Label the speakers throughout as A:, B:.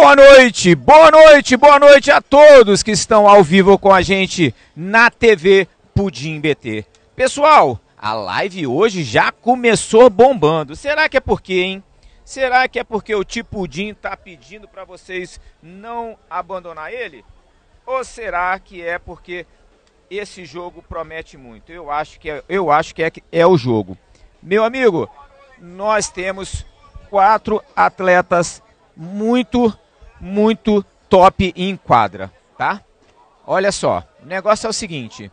A: boa noite a todos que estão ao vivo com a gente na TV Pudim BT. Pessoal, a live hoje já começou bombando. Será que é por quê, hein? Será que é porque o Tio Pudim tá pedindo para vocês não abandonar ele? Ou será que é porque esse jogo promete muito? Eu acho que é o jogo. Meu amigo, nós temos 4 atletas muito top em quadra, tá? Olha só, o negócio é o seguinte.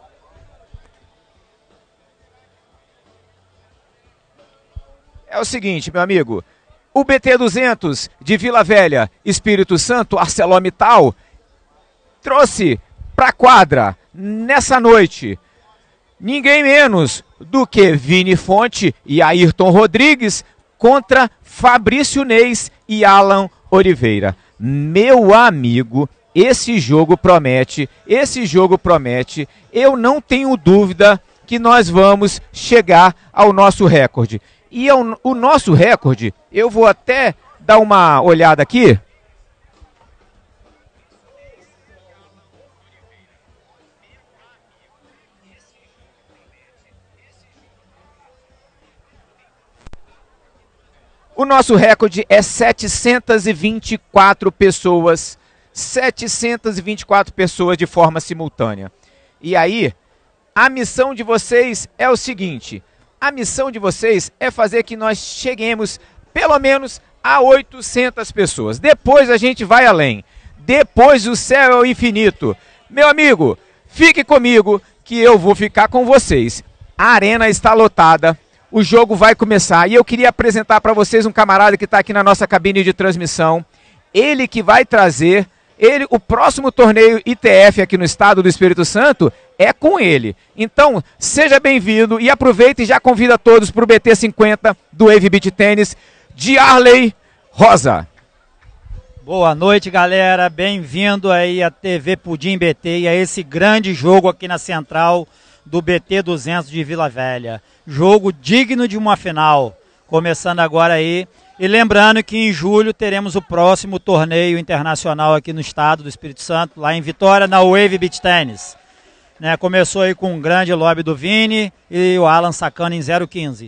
A: É o seguinte, meu amigo. O BT200 de Vila Velha, Espírito Santo, ArcelorMittal, trouxe pra quadra, nessa noite, ninguém menos do que Vini Fonte e Ayrton Rodrigues contra Fabrício Neis e Alan Oliveira. Meu amigo, esse jogo promete. Eu não tenho dúvida que nós vamos chegar ao nosso recorde. E o nosso recorde, eu vou até dar uma olhada aqui. O nosso recorde é 724 pessoas. 724 pessoas de forma simultânea. E aí, a missão de vocês é o seguinte. A missão de vocês é fazer que nós cheguemos pelo menos a 800 pessoas. Depois a gente vai além. Depois o céu é o infinito. Meu amigo, fique comigo que eu vou ficar com vocês. A arena está lotada. O jogo vai começar. E eu queria apresentar para vocês um camarada que está aqui na nossa cabine de transmissão. Ele que vai trazer... o próximo torneio ITF aqui no estado do Espírito Santo é com ele. Então, seja bem-vindo e aproveita e já convida todos para o BT50 do Wave Beach Tennis, Diarley Rosa.
B: Boa noite, galera. Bem-vindo aí à TV Pudim BT e a esse grande jogo aqui na central do BT200 de Vila Velha. Jogo digno de uma final. Começando agora aí. E lembrando que em julho teremos o próximo torneio internacional aqui no estado do Espírito Santo, lá em Vitória, na Wave Beach Tennis. Né, começou aí com um grande lobby do Vini e o Alan sacando em 0,15.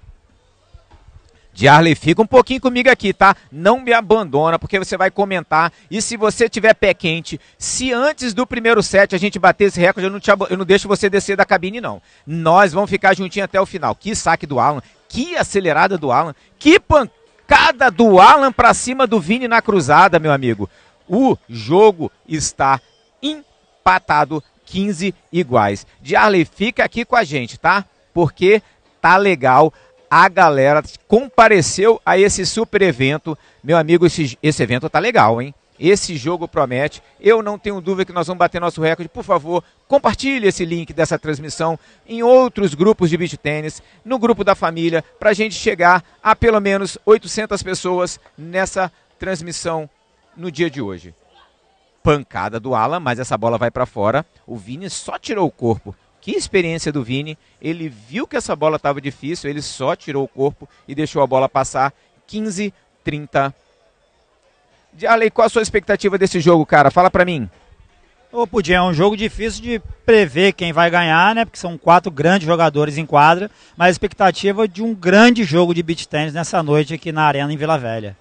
A: Diarley, fica um pouquinho comigo aqui, tá? Não me abandona, porque você vai comentar. E se você tiver pé quente, se antes do primeiro set a gente bater esse recorde, eu não deixo você descer da cabine, não. Nós vamos ficar juntinho até o final. Que saque do Alan, que acelerada do Alan, que pancada do Alan pra cima do Vini na cruzada, meu amigo. O jogo está empatado, 15 iguais. Diarley, fica aqui com a gente, tá? Porque tá legal. A galera compareceu a esse super evento. Meu amigo, esse evento tá legal, hein? Esse jogo promete. Eu não tenho dúvida que nós vamos bater nosso recorde. Por favor, compartilhe esse link dessa transmissão em outros grupos de beach tênis, no grupo da família, para a gente chegar a pelo menos 800 pessoas nessa transmissão no dia de hoje. Pancada do Alan, mas essa bola vai para fora. O Vini só tirou o corpo. Que experiência do Vini. Ele viu que essa bola estava difícil, ele só tirou o corpo e deixou a bola passar. 15-30. Diarley, qual a sua expectativa desse jogo, cara? Fala pra mim.
B: Ô, Pudim, é um jogo difícil de prever quem vai ganhar, né? Porque são 4 grandes jogadores em quadra, mas a expectativa de um grande jogo de beach tennis nessa noite aqui na arena em Vila Velha.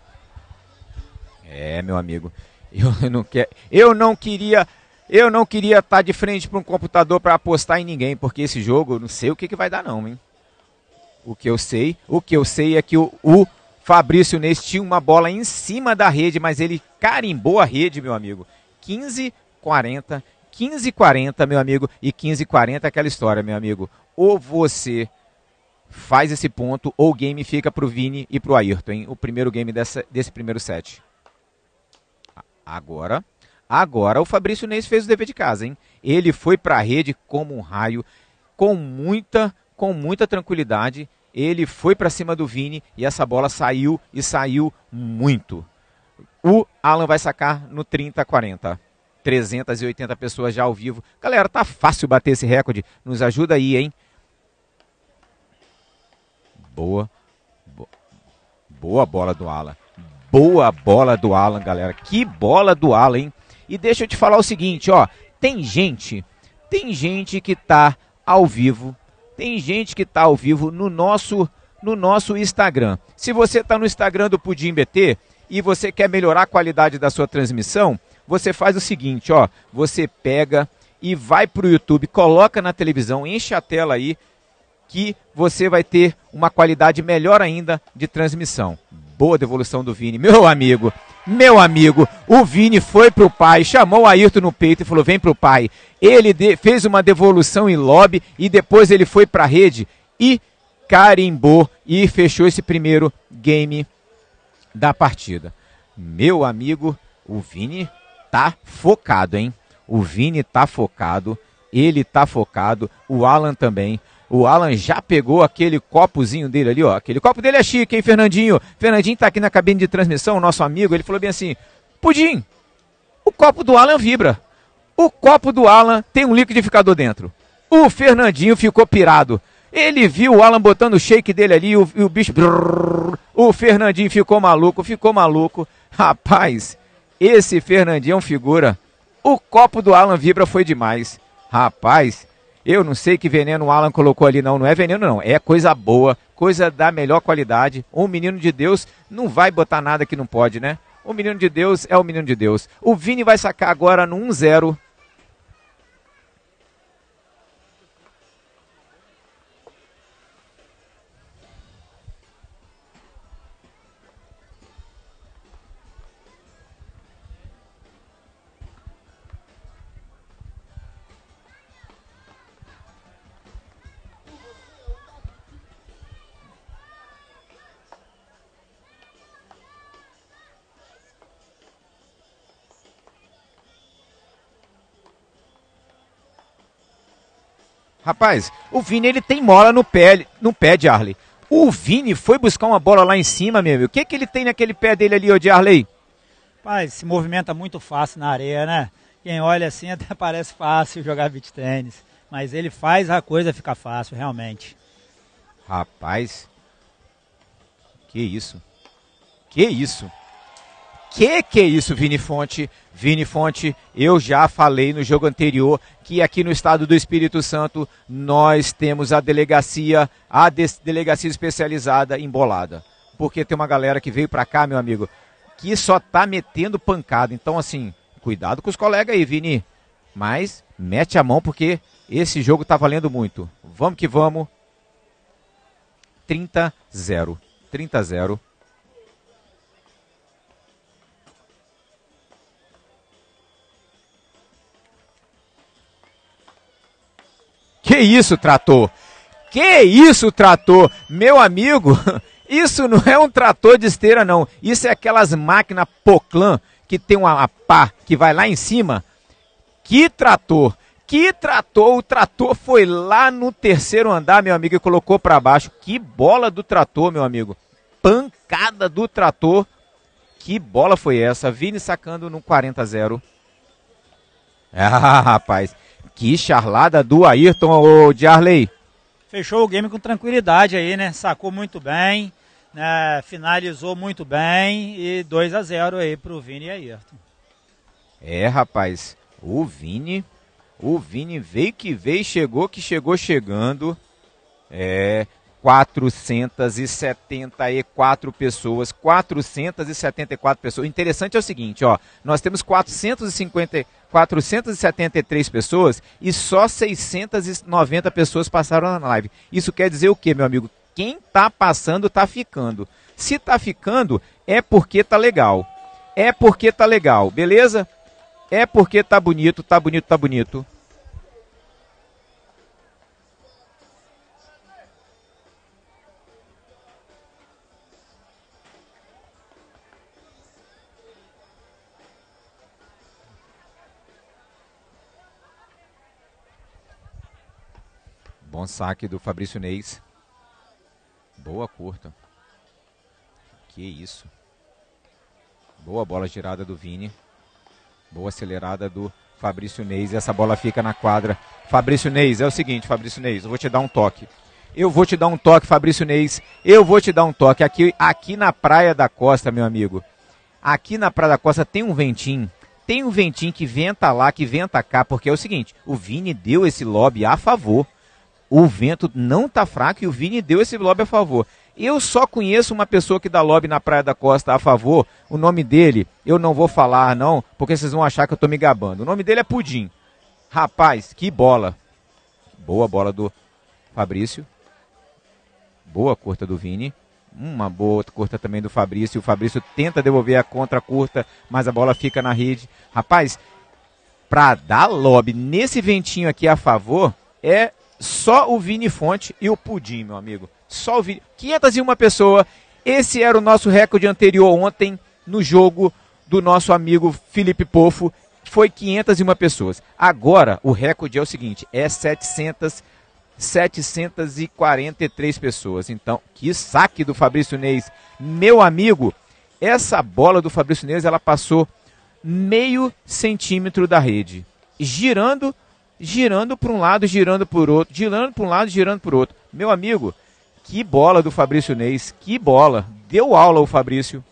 A: É, meu amigo, eu não queria estar de frente para um computador para apostar em ninguém, porque esse jogo, eu não sei o que vai dar não, hein? O que eu sei é que o Fabrício Neis tinha uma bola em cima da rede, mas ele carimbou a rede, meu amigo. 15-40, meu amigo, e 15-40 é aquela história, meu amigo. Ou você faz esse ponto, ou o game fica pro Vini e pro Ayrton, hein? O primeiro game desse primeiro set. Agora o Fabrício Neis fez o dever de casa, hein? Ele foi pra rede como um raio, com muita tranquilidade. Ele foi para cima do Vini e essa bola saiu e saiu muito. O Alan vai sacar no 30-40. 380 pessoas já ao vivo. Galera, tá fácil bater esse recorde. Nos ajuda aí, hein? Boa bola do Alan. boa bola do Alan, galera. Que bola do Alan, hein? E deixa eu te falar o seguinte, ó. Tem gente que tá ao vivo. Tem gente que tá ao vivo no nosso Instagram. Se você tá no Instagram do Pudim BT e você quer melhorar a qualidade da sua transmissão, você faz o seguinte, ó. Você pega e vai pro YouTube, coloca na televisão, enche a tela aí, que você vai ter uma qualidade melhor ainda de transmissão. Boa devolução do Vini. Meu amigo, o Vini foi pro pai, chamou o Ayrton no peito e falou, vem pro pai. Ele fez uma devolução em lobby e depois ele foi pra rede e carimbou e fechou esse primeiro game da partida. Meu amigo, o Vini tá focado, hein? O Vini tá focado, ele tá focado, o Alan também. O Alan já pegou aquele copozinho dele ali, ó. Aquele copo dele é chique, hein, Fernandinho? Fernandinho tá aqui na cabine de transmissão, nosso amigo. Ele falou bem assim, Pudim, o copo do Alan vibra. O copo do Alan tem um liquidificador dentro. O Fernandinho ficou pirado. Ele viu o Alan botando o shake dele ali, o bicho... Brrr, o Fernandinho ficou maluco. Rapaz, esse Fernandinho é um figura. O copo do Alan vibra foi demais. Rapaz... Eu não sei que veneno o Alan colocou ali, não é veneno não, é coisa boa, coisa da melhor qualidade. Um menino de Deus não vai botar nada que não pode, né? O menino de Deus é o menino de Deus. O Vini vai sacar agora no 1-0. Rapaz, o Vini ele tem mola no pé de Arley. O Vini foi buscar uma bola lá em cima, meu amigo. O que ele tem naquele pé dele ali, ô de Arley?
B: Rapaz, se movimenta muito fácil na areia, né? Quem olha assim até parece fácil jogar beach tênis. Mas ele faz a coisa ficar fácil, realmente.
A: Rapaz, que isso? Que isso? Que é isso, Vini Fonte? Vini Fonte, eu já falei no jogo anterior que aqui no estado do Espírito Santo nós temos a delegacia especializada em bolada. Porque tem uma galera que veio pra cá, meu amigo, que só tá metendo pancada. Então, assim, cuidado com os colegas aí, Vini. Mas mete a mão porque esse jogo tá valendo muito. Vamos que vamos. 30-0. 30-0. Que isso, trator? Que isso, trator? Meu amigo, isso não é um trator de esteira, não. Isso é aquelas máquinas Poclan que tem uma pá que vai lá em cima. Que trator? Que trator? O trator foi lá no terceiro andar, meu amigo, e colocou para baixo. Que bola do trator, meu amigo. Pancada do trator. Que bola foi essa? Vini sacando no 40-0. Ah, rapaz. Que charlada do Ayrton, ô Jarley.
B: Fechou o game com tranquilidade aí, né? Sacou muito bem, né? Finalizou muito bem e 2-0 aí pro Vini e Ayrton.
A: É, rapaz, o Vini veio que veio, chegou que chegou chegando. 474 pessoas, 474 pessoas. O interessante é o seguinte, ó, nós temos 473 pessoas e só 690 pessoas passaram na live. Isso quer dizer o quê, meu amigo? Quem tá passando tá ficando. Se tá ficando, é porque tá legal. É porque tá legal, beleza? É porque tá bonito, tá bonito, tá bonito. Bom saque do Fabrício Neis. Boa curta. Que isso. Boa bola girada do Vini. Boa acelerada do Fabrício Neis. E essa bola fica na quadra. Fabrício Neis, é o seguinte, Fabrício Neis, eu vou te dar um toque. Eu vou te dar um toque, Fabrício Neis. Eu vou te dar um toque. Aqui na Praia da Costa, meu amigo. aqui na Praia da Costa tem um ventinho que venta lá, que venta cá, porque é o seguinte, o Vini deu esse lobby a favor. O vento não tá fraco e o Vini deu esse lobby a favor. Eu só conheço uma pessoa que dá lobby na Praia da Costa a favor. O nome dele, eu não vou falar não, porque vocês vão achar que eu tô me gabando. O nome dele é Pudim. Rapaz, que bola. Boa bola do Fabrício. Boa curta do Vini. Uma boa curta também do Fabrício. O Fabrício tenta devolver a contra curta, mas a bola fica na rede. Rapaz, pra dar lobby nesse ventinho aqui a favor, é só o Vini Fonte e o Pudim, meu amigo. Só o Vini. 501 pessoas. Esse era o nosso recorde anterior ontem no jogo do nosso amigo Felipe Pofo. Foi 501 pessoas. Agora, o recorde é o seguinte, é 743 pessoas. Então, que saque do Fabrício Neis. Meu amigo, essa bola do Fabrício Neis, ela passou meio centímetro da rede. Girando para um lado, girando por outro. Girando para um lado, girando por outro. Meu amigo, que bola do Fabrício Neis. Que bola. Deu aula o Fabrício.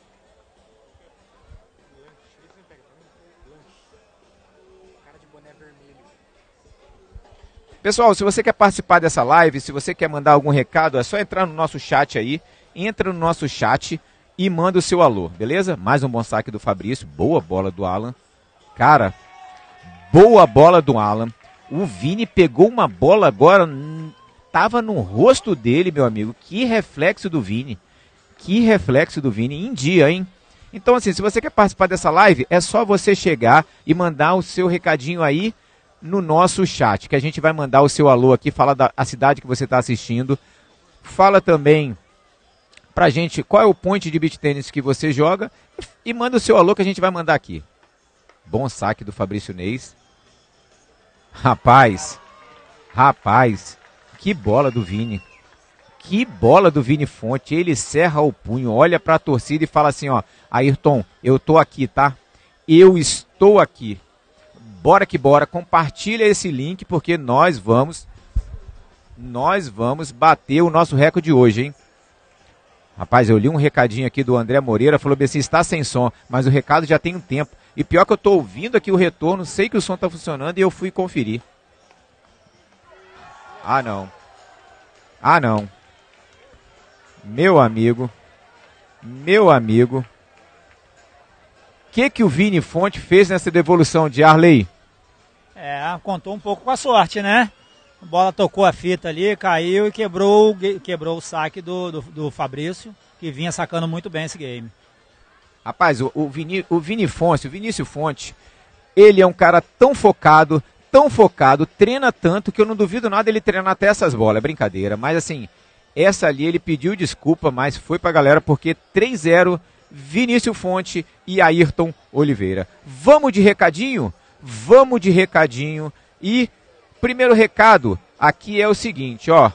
A: Pessoal, se você quer participar dessa live, se você quer mandar algum recado, é só entrar no nosso chat aí. Entra no nosso chat e manda o seu alô, beleza? Mais um bom saque do Fabrício. Boa bola do Alan. Cara, boa bola do Alan. O Vini pegou uma bola agora, tava no rosto dele, meu amigo. Que reflexo do Vini. Que reflexo do Vini em dia, hein? Então, assim, se você quer participar dessa live, é só você chegar e mandar o seu recadinho aí no nosso chat, que a gente vai mandar o seu alô aqui, fala da cidade que você está assistindo, fala também pra gente qual é o point de beach tênis que você joga e manda o seu alô que a gente vai mandar aqui. Bom saque do Fabrício Neis. Rapaz, que bola do Vini. Que bola do Vini Fonte. Ele serra o punho, olha pra torcida e fala assim, ó, Ayrton, eu tô aqui, tá? Eu estou aqui. Bora que bora, compartilha esse link, porque nós vamos bater o nosso recorde hoje, hein? Rapaz, eu li um recadinho aqui do André Moreira, falou bem assim, está sem som, mas o recado já tem um tempo. E pior que eu tô ouvindo aqui o retorno, sei que o som tá funcionando e eu fui conferir. Ah, não. Meu amigo. O que o Vini Fonte fez nessa devolução de Arley?
B: Contou um pouco com a sorte, né? A bola tocou a fita ali, caiu e quebrou o saque do Fabrício, que vinha sacando muito bem esse game.
A: Rapaz, o Vinícius Fonte, ele é um cara tão focado, treina tanto que eu não duvido nada ele treinar até essas bolas, é brincadeira. Mas assim, essa ali ele pediu desculpa, mas foi pra galera porque 3-0, Vinícius Fonte e Ayrton Oliveira. Vamos de recadinho? Vamos de recadinho. E primeiro recado aqui é o seguinte, ó.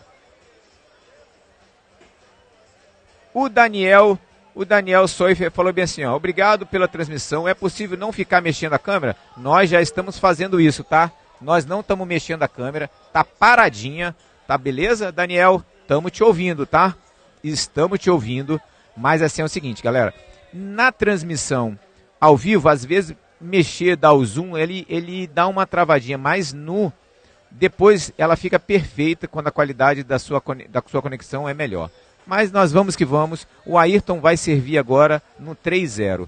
A: O Daniel Soifer falou bem assim, ó. Obrigado pela transmissão. É possível não ficar mexendo a câmera? Nós já estamos fazendo isso, tá? Nós não estamos mexendo a câmera. Tá paradinha. Tá beleza, Daniel? Estamos te ouvindo, tá? Estamos te ouvindo. Mas assim é o seguinte, galera. Na transmissão ao vivo, às vezes mexer, dar o zoom, ele dá uma travadinha, mas depois ela fica perfeita quando a qualidade da sua conexão é melhor. Mas nós vamos que vamos. O Ayrton vai servir agora no 3-0.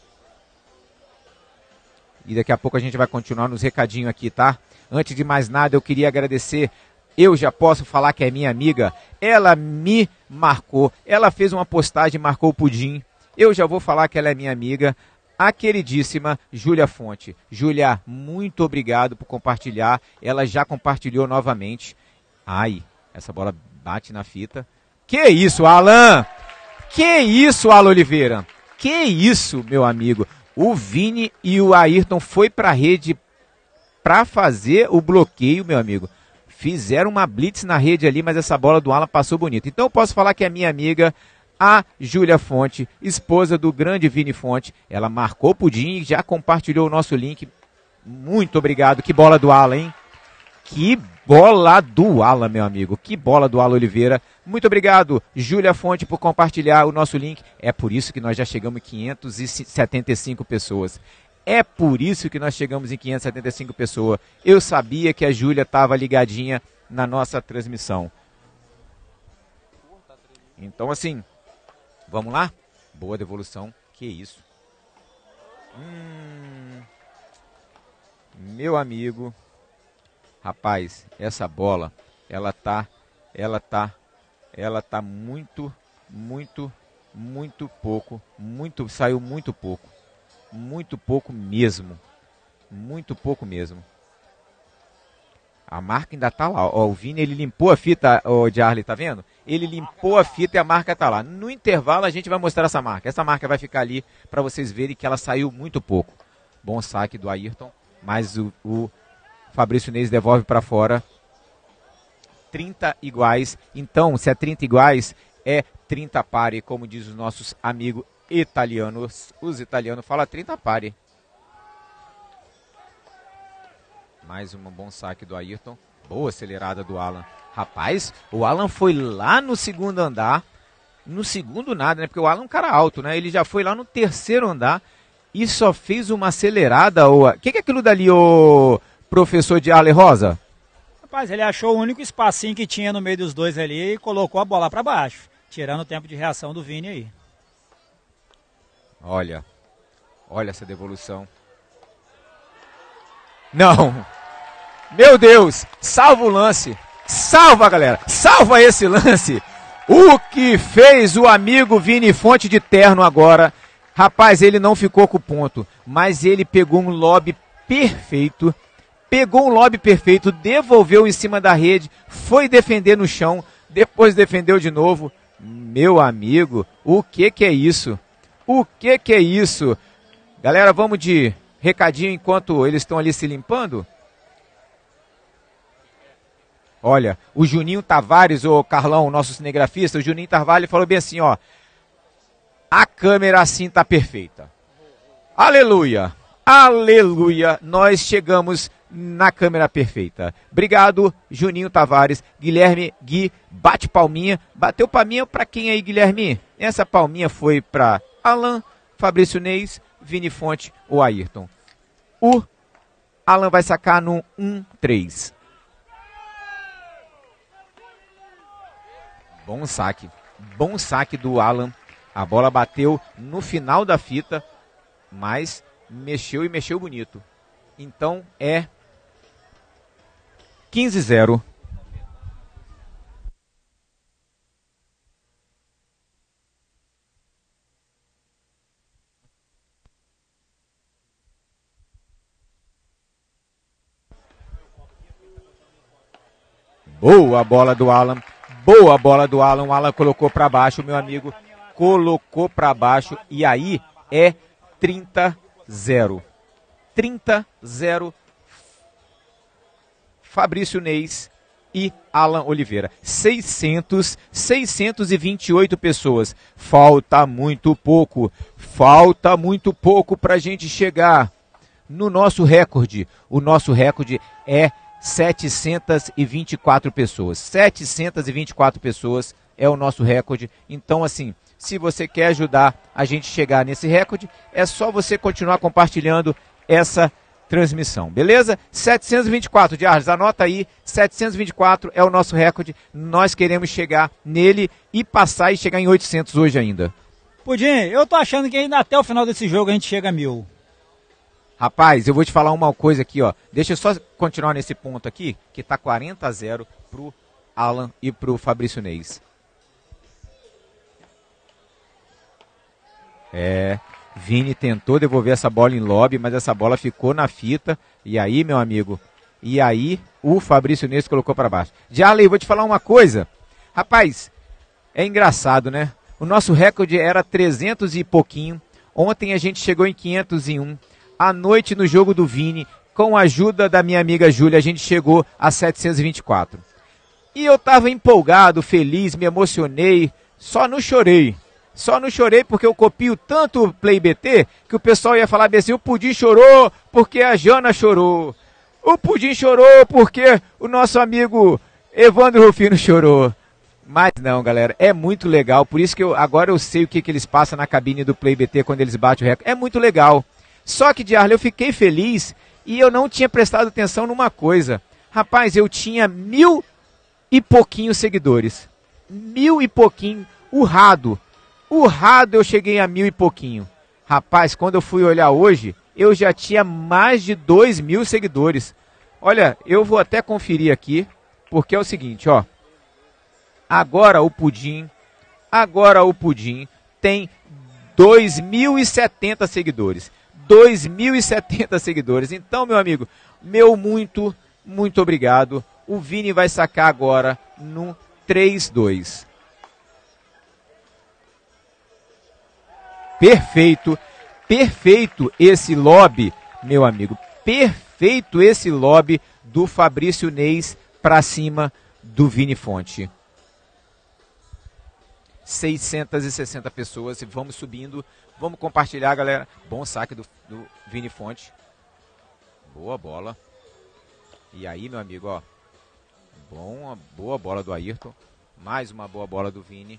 A: E daqui a pouco a gente vai continuar nos recadinhos aqui, tá? Antes de mais nada, eu queria agradecer. Eu já posso falar que é minha amiga. Ela me marcou. Ela fez uma postagem e marcou o Pudim. Eu já vou falar que ela é minha amiga. A queridíssima Júlia Fonte. Júlia, muito obrigado por compartilhar. Ela já compartilhou novamente. Ai, essa bola bate na fita. Que isso, Alan? Que isso, Alan Oliveira? Que isso, meu amigo? O Vini e o Ayrton foi pra rede pra fazer o bloqueio, meu amigo. Fizeram uma blitz na rede ali, mas essa bola do Alan passou bonito. Então eu posso falar que é minha amiga, a Júlia Fonte, esposa do grande Vini Fonte. Ela marcou o Pudim e já compartilhou o nosso link. Muito obrigado. Que bola do Alan, hein? Que bola do Alan, meu amigo. Que bola do Alan Oliveira. Muito obrigado, Júlia Fonte, por compartilhar o nosso link. É por isso que nós já chegamos em 575 pessoas. É por isso que nós chegamos em 575 pessoas. Eu sabia que a Júlia estava ligadinha na nossa transmissão. Então, assim, vamos lá? Boa devolução. Que isso. Meu amigo. Rapaz, essa bola, ela tá muito pouco, saiu muito pouco mesmo, A marca ainda tá lá, ó, o Vini, ele limpou a fita, ó, de Arley, tá vendo? Ele limpou a fita e a marca tá lá. No intervalo a gente vai mostrar essa marca vai ficar ali para vocês verem que ela saiu muito pouco. Bom saque do Ayrton, mas o Fabrício Neis devolve para fora. 30 iguais. Então, se é 30 iguais, é 30 pari, como diz os nossos amigos italianos. Os italianos falam 30 pari. Mais um bom saque do Ayrton. Boa acelerada do Alan. Rapaz, o Alan foi lá no segundo andar. No segundo nada, né? Porque o Alan é um cara alto, né? Ele já foi lá no terceiro andar e só fez uma acelerada. O que é aquilo dali, ô professor de Ale Rosa?
B: Rapaz, ele achou o único espacinho que tinha no meio dos dois ali e colocou a bola para baixo, tirando o tempo de reação do Vini aí.
A: Olha essa devolução. Não! Meu Deus! Salva o lance! Salva, galera! Salva esse lance! O que fez o amigo Vini Fonte de terno agora? Rapaz, ele não ficou com o ponto, mas ele pegou um lob perfeito. Devolveu em cima da rede, foi defender no chão, depois defendeu de novo. Meu amigo, o que é isso? O que é isso? Galera, vamos de recadinho enquanto eles estão ali se limpando? Olha, o Juninho Tavares, o Carlão, nosso cinegrafista, o Juninho Tavares falou bem assim, ó. A câmera assim tá perfeita. Aleluia! Aleluia! Nós chegamos na câmera perfeita. Obrigado, Juninho Tavares. Guilherme Gui, bate palminha. Bateu palminha pra quem aí, Guilherme? Essa palminha foi pra Alan, Fabrício Neis, Vini Fonte ou Ayrton. O Alan vai sacar no 1-3. Bom saque do Alan. A bola bateu no final da fita, mas mexeu bonito. Então é 15-0. Boa bola do Alan. O Alan colocou para baixo, meu amigo. Colocou para baixo e aí é 30-0. 30-0. Fabrício Neis e Alan Oliveira. 628 pessoas. Falta muito pouco para a gente chegar no nosso recorde. O nosso recorde é 724 pessoas. 724 pessoas é o nosso recorde. Então, assim, se você quer ajudar a gente chegar nesse recorde, é só você continuar compartilhando essa transmissão, beleza? 724, Diarles, anota aí, 724 é o nosso recorde, nós queremos chegar nele e passar e chegar em 800 hoje ainda.
B: Pudim, eu tô achando que ainda até o final desse jogo a gente chega a 1000.
A: Rapaz, eu vou te falar uma coisa aqui, ó, deixa eu só continuar nesse ponto aqui, que tá 40-0 pro Alan e pro Fabrício Neis. Vini tentou devolver essa bola em lobby, mas essa bola ficou na fita. E aí, meu amigo, o Fabrício Neis colocou para baixo. Jarley, vou te falar uma coisa. Rapaz, é engraçado, né? O nosso recorde era 300 e pouquinho. Ontem a gente chegou em 501. À noite, no jogo do Vini, com a ajuda da minha amiga Júlia, a gente chegou a 724. E eu tava empolgado, feliz, me emocionei, só não chorei. Porque eu copio tanto o Play BT que o pessoal ia falar bem assim, o Pudim chorou porque a Jana chorou. O Pudim chorou porque o nosso amigo Evandro Rufino chorou. Mas não, galera, é muito legal. Por isso que agora eu sei o que eles passam na cabine do Play BT quando eles batem o recorde. É muito legal. Só que, Diarle, eu fiquei feliz e eu não tinha prestado atenção numa coisa. Rapaz, eu tinha 1000 e pouquinhos seguidores. 1000 e pouquinho. O Rado eu cheguei a 1000 e pouquinho. Rapaz, quando eu fui olhar hoje, eu já tinha mais de 2000 seguidores. Olha, eu vou até conferir aqui, porque é o seguinte, ó. Agora o Pudim tem 2070 seguidores. 2070 seguidores. Então, meu amigo, meu muito obrigado. O Vini vai sacar agora no 3-2. Perfeito esse lobby, meu amigo. Perfeito esse lobby do Fabrício Neis pra cima do Vini Fonte. 660 pessoas e vamos subindo. Vamos compartilhar, galera. Bom saque do Vini Fonte. Boa bola. E aí, meu amigo, ó. Boa bola do Ayrton. Mais uma boa bola do Vini.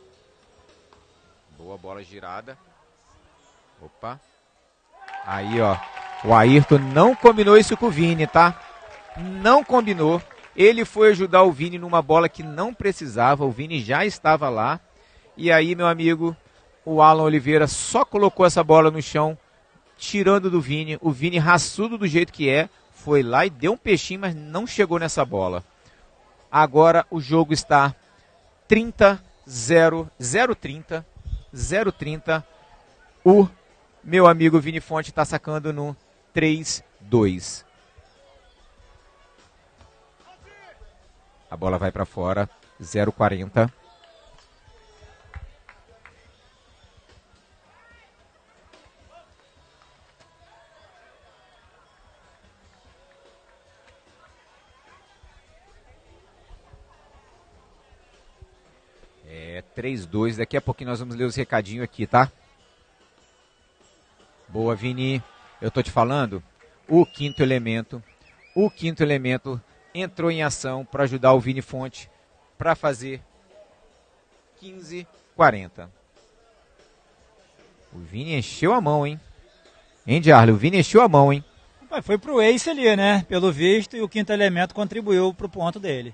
A: Boa bola girada. Opa. Aí, ó. O Ayrton não combinou isso com o Vini, tá? Não combinou. Ele foi ajudar o Vini numa bola que não precisava. O Vini já estava lá. E aí, meu amigo, o Alan Oliveira só colocou essa bola no chão, tirando do Vini. O Vini, raçudo do jeito que é, foi lá e deu um peixinho, mas não chegou nessa bola. Agora o jogo está 0-30. O meu amigo Vini Fonte está sacando no 3-2. A bola vai para fora, 0-40. É 3-2, daqui a pouquinho nós vamos ler os recadinhos aqui, tá? Boa, Vini. Eu tô te falando, o quinto elemento entrou em ação para ajudar o Vini Fonte para fazer 15-40. O Vini encheu a mão, hein? Hein, Diarle? O Vini encheu a mão, hein?
B: Foi pro Ace ali, né? Pelo visto, e o quinto elemento contribuiu pro ponto dele.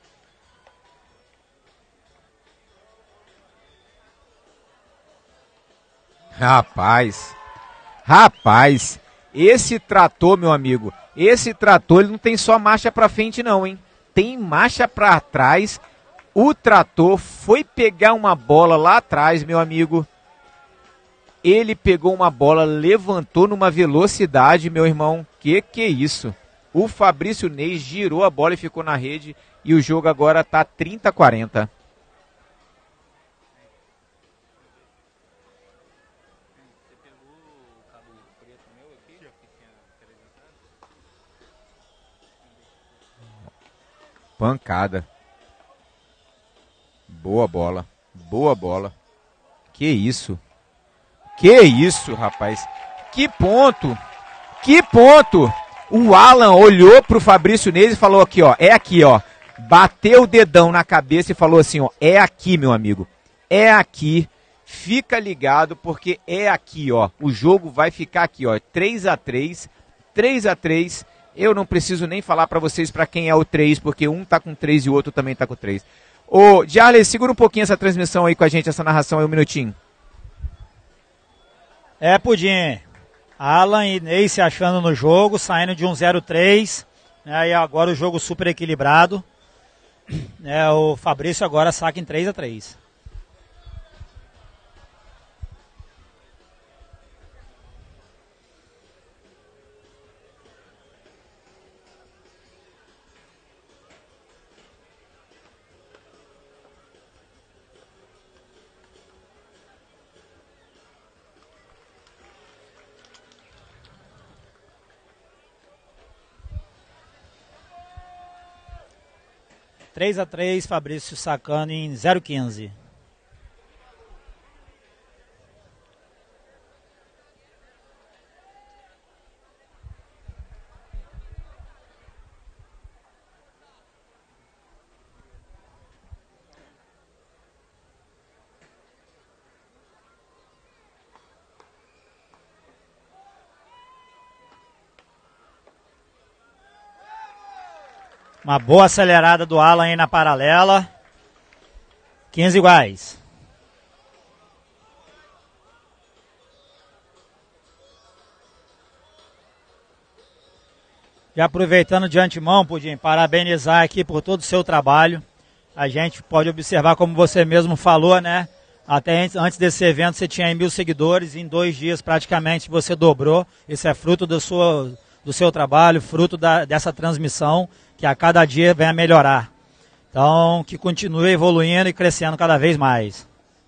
A: Rapaz, esse trator, meu amigo, esse trator ele não tem só marcha pra frente não, hein? Tem marcha pra trás. O trator foi pegar uma bola lá atrás, meu amigo. Ele pegou uma bola, levantou numa velocidade, meu irmão. Que é isso? O Fabrício Neis girou a bola e ficou na rede. E o jogo agora tá 30-40. Pancada. Boa bola. Que isso? Rapaz? Que ponto! O Alan olhou pro Fabrício Neis e falou aqui, ó. É aqui, ó. Bateu o dedão na cabeça e falou assim, ó. É aqui, meu amigo. É aqui. Fica ligado porque é aqui, ó. O jogo vai ficar aqui, ó. 3-3. Eu não preciso nem falar para vocês para quem é o 3, porque um tá com 3 e o outro também tá com 3. Ô, Diarle, segura um pouquinho essa transmissão aí com a gente, essa narração aí, um minutinho.
B: Pudim. Alan e Ney se achando no jogo, saindo de um 0-3. Né, e agora o jogo super equilibrado. O Fabrício agora saca em 3-3. Três a 3, Fabrício sacando em 0,15. Uma boa acelerada do Alan aí na paralela. 15 iguais. Já aproveitando de antemão, Pudim, parabenizar aqui por todo o seu trabalho. A gente pode observar, como você mesmo falou, né? Até antes desse evento você tinha 1.000 seguidores, em 2 dias praticamente você dobrou. Isso é fruto do seu trabalho, fruto dessa transmissão, que a cada dia vem a melhorar. Então, que continue evoluindo e crescendo cada vez mais.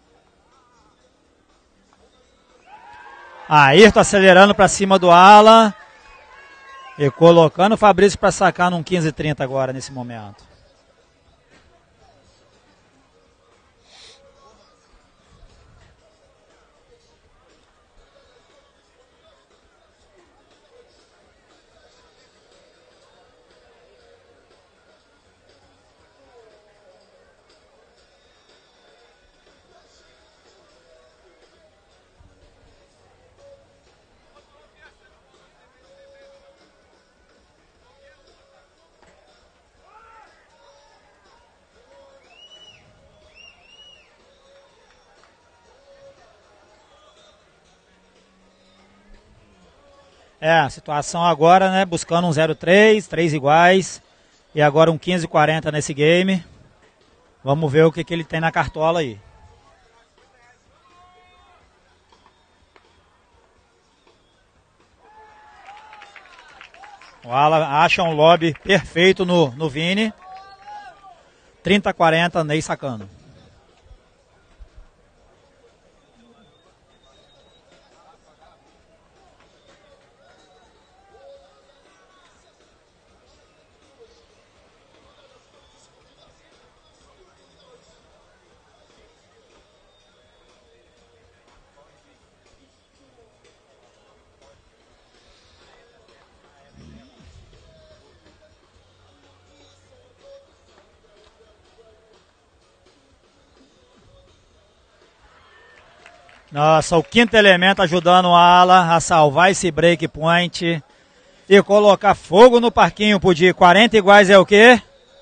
B: Ayrton acelerando para cima do Alan. E colocando o Fabrício para sacar num 15-30 agora, nesse momento. A situação agora, né, buscando um 0-3, 3 iguais, e agora um 15-40 nesse game. Vamos ver o que ele tem na cartola aí. O Alan acha um lobby perfeito no Vini. 30-40, Ney sacando. Nossa, o quinto elemento ajudando o Alan a salvar esse break point e colocar fogo no parquinho, Pudim. 40 iguais é o quê?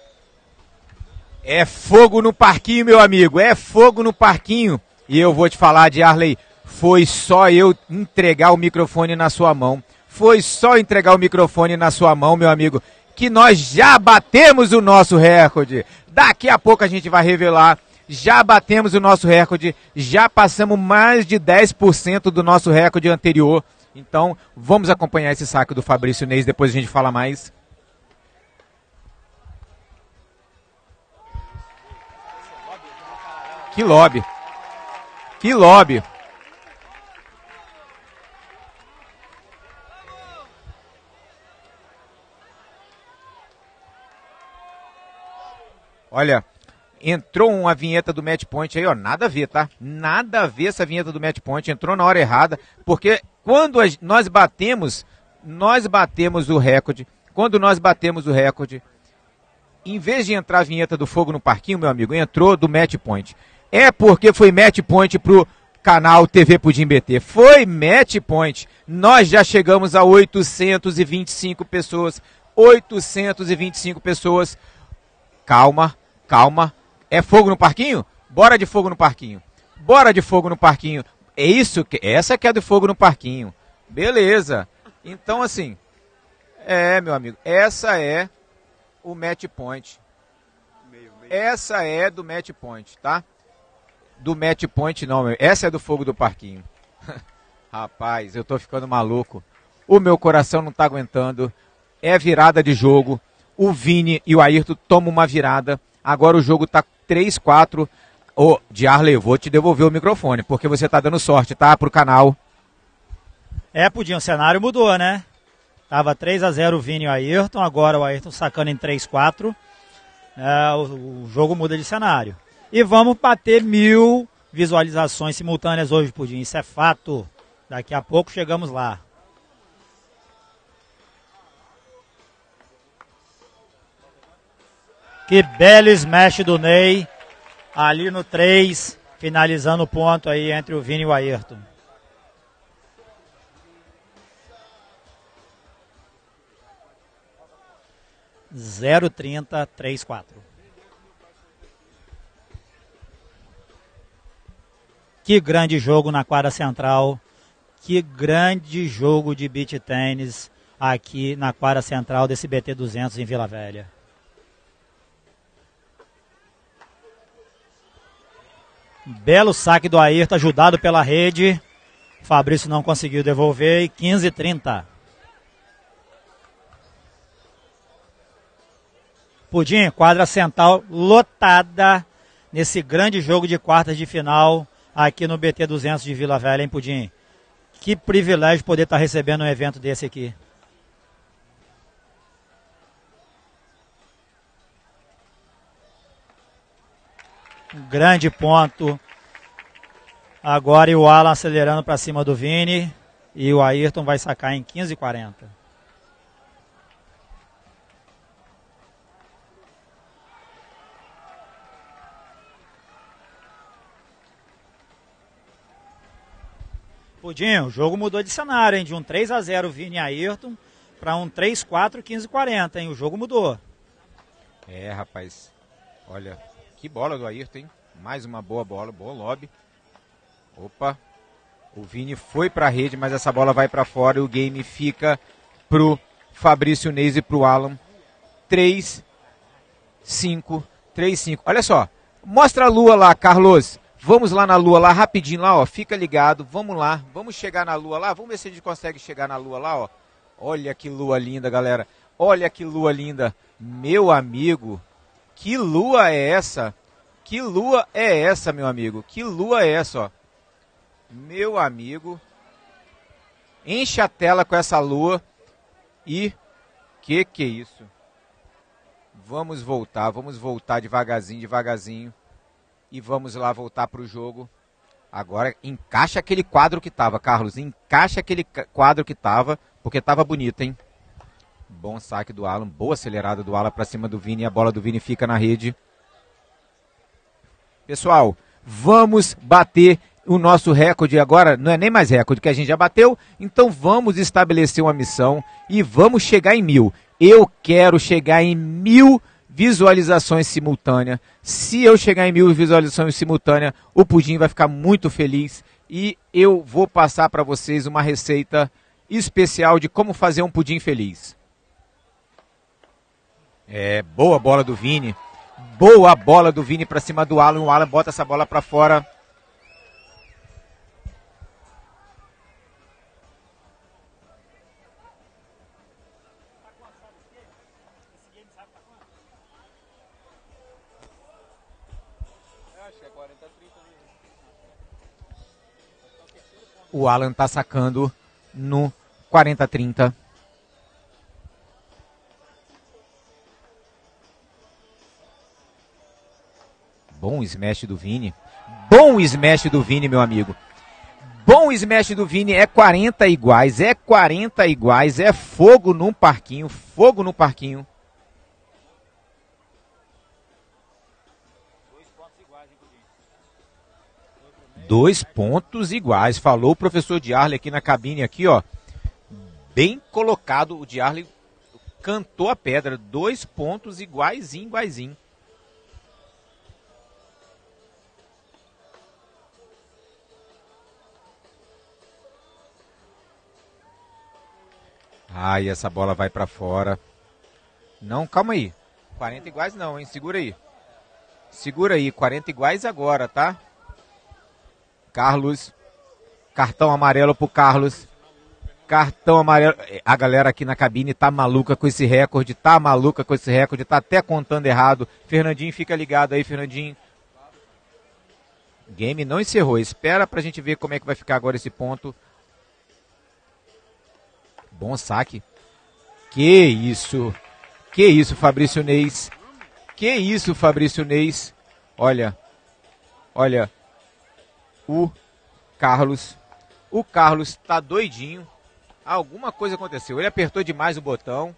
A: É fogo no parquinho, meu amigo, é fogo no parquinho. E eu vou te falar, de Arley, foi só eu entregar o microfone na sua mão. Foi só entregar o microfone na sua mão, meu amigo, que nós já batemos o nosso recorde. Daqui a pouco a gente vai revelar. Já batemos o nosso recorde, já passamos mais de 10% do nosso recorde anterior. Então, vamos acompanhar esse saque do Fabrício Neis, depois a gente fala mais. Que lobby. Que lobby. Olha, entrou uma vinheta do Match Point aí, ó, nada a ver, tá? Nada a ver essa vinheta do Match Point, entrou na hora errada, porque quando nós batemos o recorde, quando nós batemos o recorde, em vez de entrar a vinheta do Fogo no Parquinho, meu amigo, entrou do Match Point. É porque foi Match Point pro canal TV Pudim BT. Foi Match Point. Nós já chegamos a 825 pessoas. 825 pessoas. Calma, calma. É fogo no parquinho? Bora de fogo no parquinho. Bora de fogo no parquinho. É isso que essa que é do fogo no parquinho. Beleza. Então assim, meu amigo, essa é o Match Point. Essa é do Match Point, tá? Do Match Point não, meu. Essa é do fogo do parquinho. Rapaz, eu tô ficando maluco. O meu coração não tá aguentando. É virada de jogo. O Vini e o Ayrton tomam uma virada. Agora o jogo tá 3-4. Ô, Diarley, eu vou te devolver o microfone, porque você tá dando sorte, tá? Pro canal.
B: Pudim, o cenário mudou, né? Tava 3-0 o Vini e o Ayrton, agora o Ayrton sacando em 3-4. O jogo muda de cenário. E vamos bater 1000 visualizações simultâneas hoje, Pudim. Isso é fato. Daqui a pouco chegamos lá. Que belo smash do Ney. Ali no 3, finalizando o ponto aí entre o Vini e o Ayrton. 0,30, 3-4. Que grande jogo na quadra central. Que grande jogo de beach tênis aqui na quadra central desse BT 200 em Vila Velha. Belo saque do Ayrton, ajudado pela rede. Fabrício não conseguiu devolver e 15-30. Pudim, quadra central lotada nesse grande jogo de quartas de final aqui no BT 200 de Vila Velha, hein, Pudim? Que privilégio poder estar recebendo um evento desse aqui. Um grande ponto. Agora o Alan acelerando para cima do Vini. E o Ayrton vai sacar em 15-40. Pudim, o jogo mudou de cenário, hein? De um 3-0 Vini e Ayrton para um 3-4, 15-40, hein? O jogo mudou.
A: É, rapaz. Olha, que bola do Ayrton, hein? Mais uma boa bola, boa lobby. Opa. O Vini foi para a rede, mas essa bola vai para fora e o game fica pro Fabrício Neis e pro Alan. 3-5, 3-5. Olha só, mostra a lua lá, Carlos. Vamos lá na lua lá, rapidinho lá, ó. Fica ligado, vamos lá. Vamos chegar na lua lá, vamos ver se a gente consegue chegar na lua lá, ó. Olha que lua linda, galera. Olha que lua linda. Meu amigo, que lua é essa? Que lua é essa, meu amigo? Que lua é essa, ó? Meu amigo. Enche a tela com essa lua. E que é isso? Vamos voltar devagarzinho, devagarzinho. E vamos lá voltar para o jogo. Agora encaixa aquele quadro que tava, Carlos. Encaixa aquele quadro que tava, porque tava bonito, hein? Bom saque do Alan, boa acelerada do Alan para cima do Vini. A bola do Vini fica na rede. Pessoal, vamos bater o nosso recorde agora. Não é nem mais recorde, que a gente já bateu. Então vamos estabelecer uma missão e vamos chegar em 1000. Eu quero chegar em 1000 visualizações simultâneas. Se eu chegar em 1000 visualizações simultâneas, o Pudim vai ficar muito feliz. E eu vou passar para vocês uma receita especial de como fazer um pudim feliz. É, boa bola do Vini. Boa bola do Vini para cima do Alan. O Alan bota essa bola para fora. O Alan tá sacando no 40-30. Bom smash do Vini. Bom smash do Vini, meu amigo. Bom smash do Vini. É 40 iguais. É 40 iguais. É fogo no parquinho. Fogo no parquinho. 2 pontos iguais. Falou o professor Diarley aqui na cabine, aqui, ó. Bem colocado. O Diarley cantou a pedra. 2 pontos iguaizinho, iguaizinho. Ai, essa bola vai pra fora. Não, calma aí. 40 iguais não, hein? Segura aí. Segura aí. 40 iguais agora, tá? Carlos. Cartão amarelo pro Carlos. Cartão amarelo. A galera aqui na cabine tá maluca com esse recorde. Tá maluca com esse recorde. Tá até contando errado. Fernandinho, fica ligado aí, Fernandinho. Game não encerrou. Espera pra gente ver como é que vai ficar agora esse ponto. Bom saque. Que isso, Fabrício Neis. Que isso, Fabrício Neis. Olha, olha. O Carlos tá doidinho. Alguma coisa aconteceu. Ele apertou demais o botão.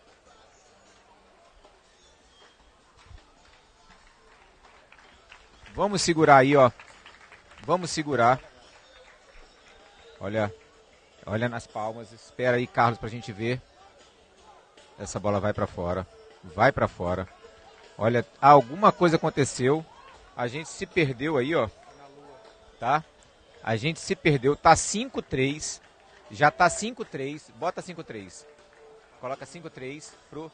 A: Vamos segurar aí, ó. Vamos segurar. Olha. Olha nas palmas, espera aí, Carlos, pra gente ver. Essa bola vai pra fora. Vai pra fora. Olha, alguma coisa aconteceu. A gente se perdeu aí, ó. Tá? A gente se perdeu. Tá 5-3. Já tá 5-3. Bota 5-3. Coloca 5-3 pro...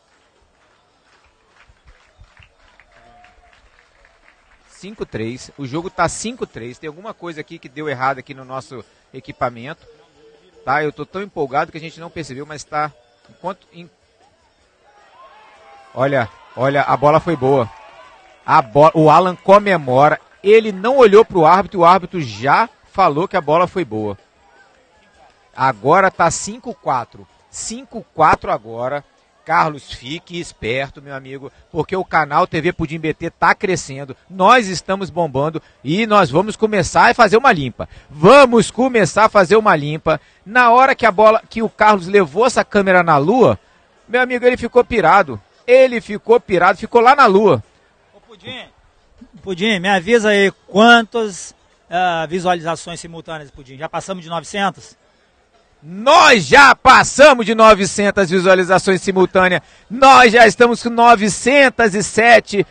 A: 5-3. O jogo tá 5-3. Tem alguma coisa aqui que deu errado aqui no nosso equipamento. Tá? Eu tô tão empolgado que a gente não percebeu, mas tá... Olha, a bola foi boa. O Alan comemora. Ele não olhou pro árbitro e o árbitro já falou que a bola foi boa. Agora tá 5-4. 5-4 agora. Carlos, fique esperto, meu amigo, porque o canal TV Pudim BT tá crescendo. Nós estamos bombando e nós vamos começar a fazer uma limpa. Vamos começar a fazer uma limpa. Na hora que o Carlos levou essa câmera na lua, meu amigo, ele ficou pirado. Ele ficou pirado, ficou lá na lua.
B: Ô Pudim, me avisa aí quantas visualizações simultâneas, Pudim. Já passamos de 900?
A: Nós já passamos de 900 visualizações simultâneas. Nós já estamos com 907,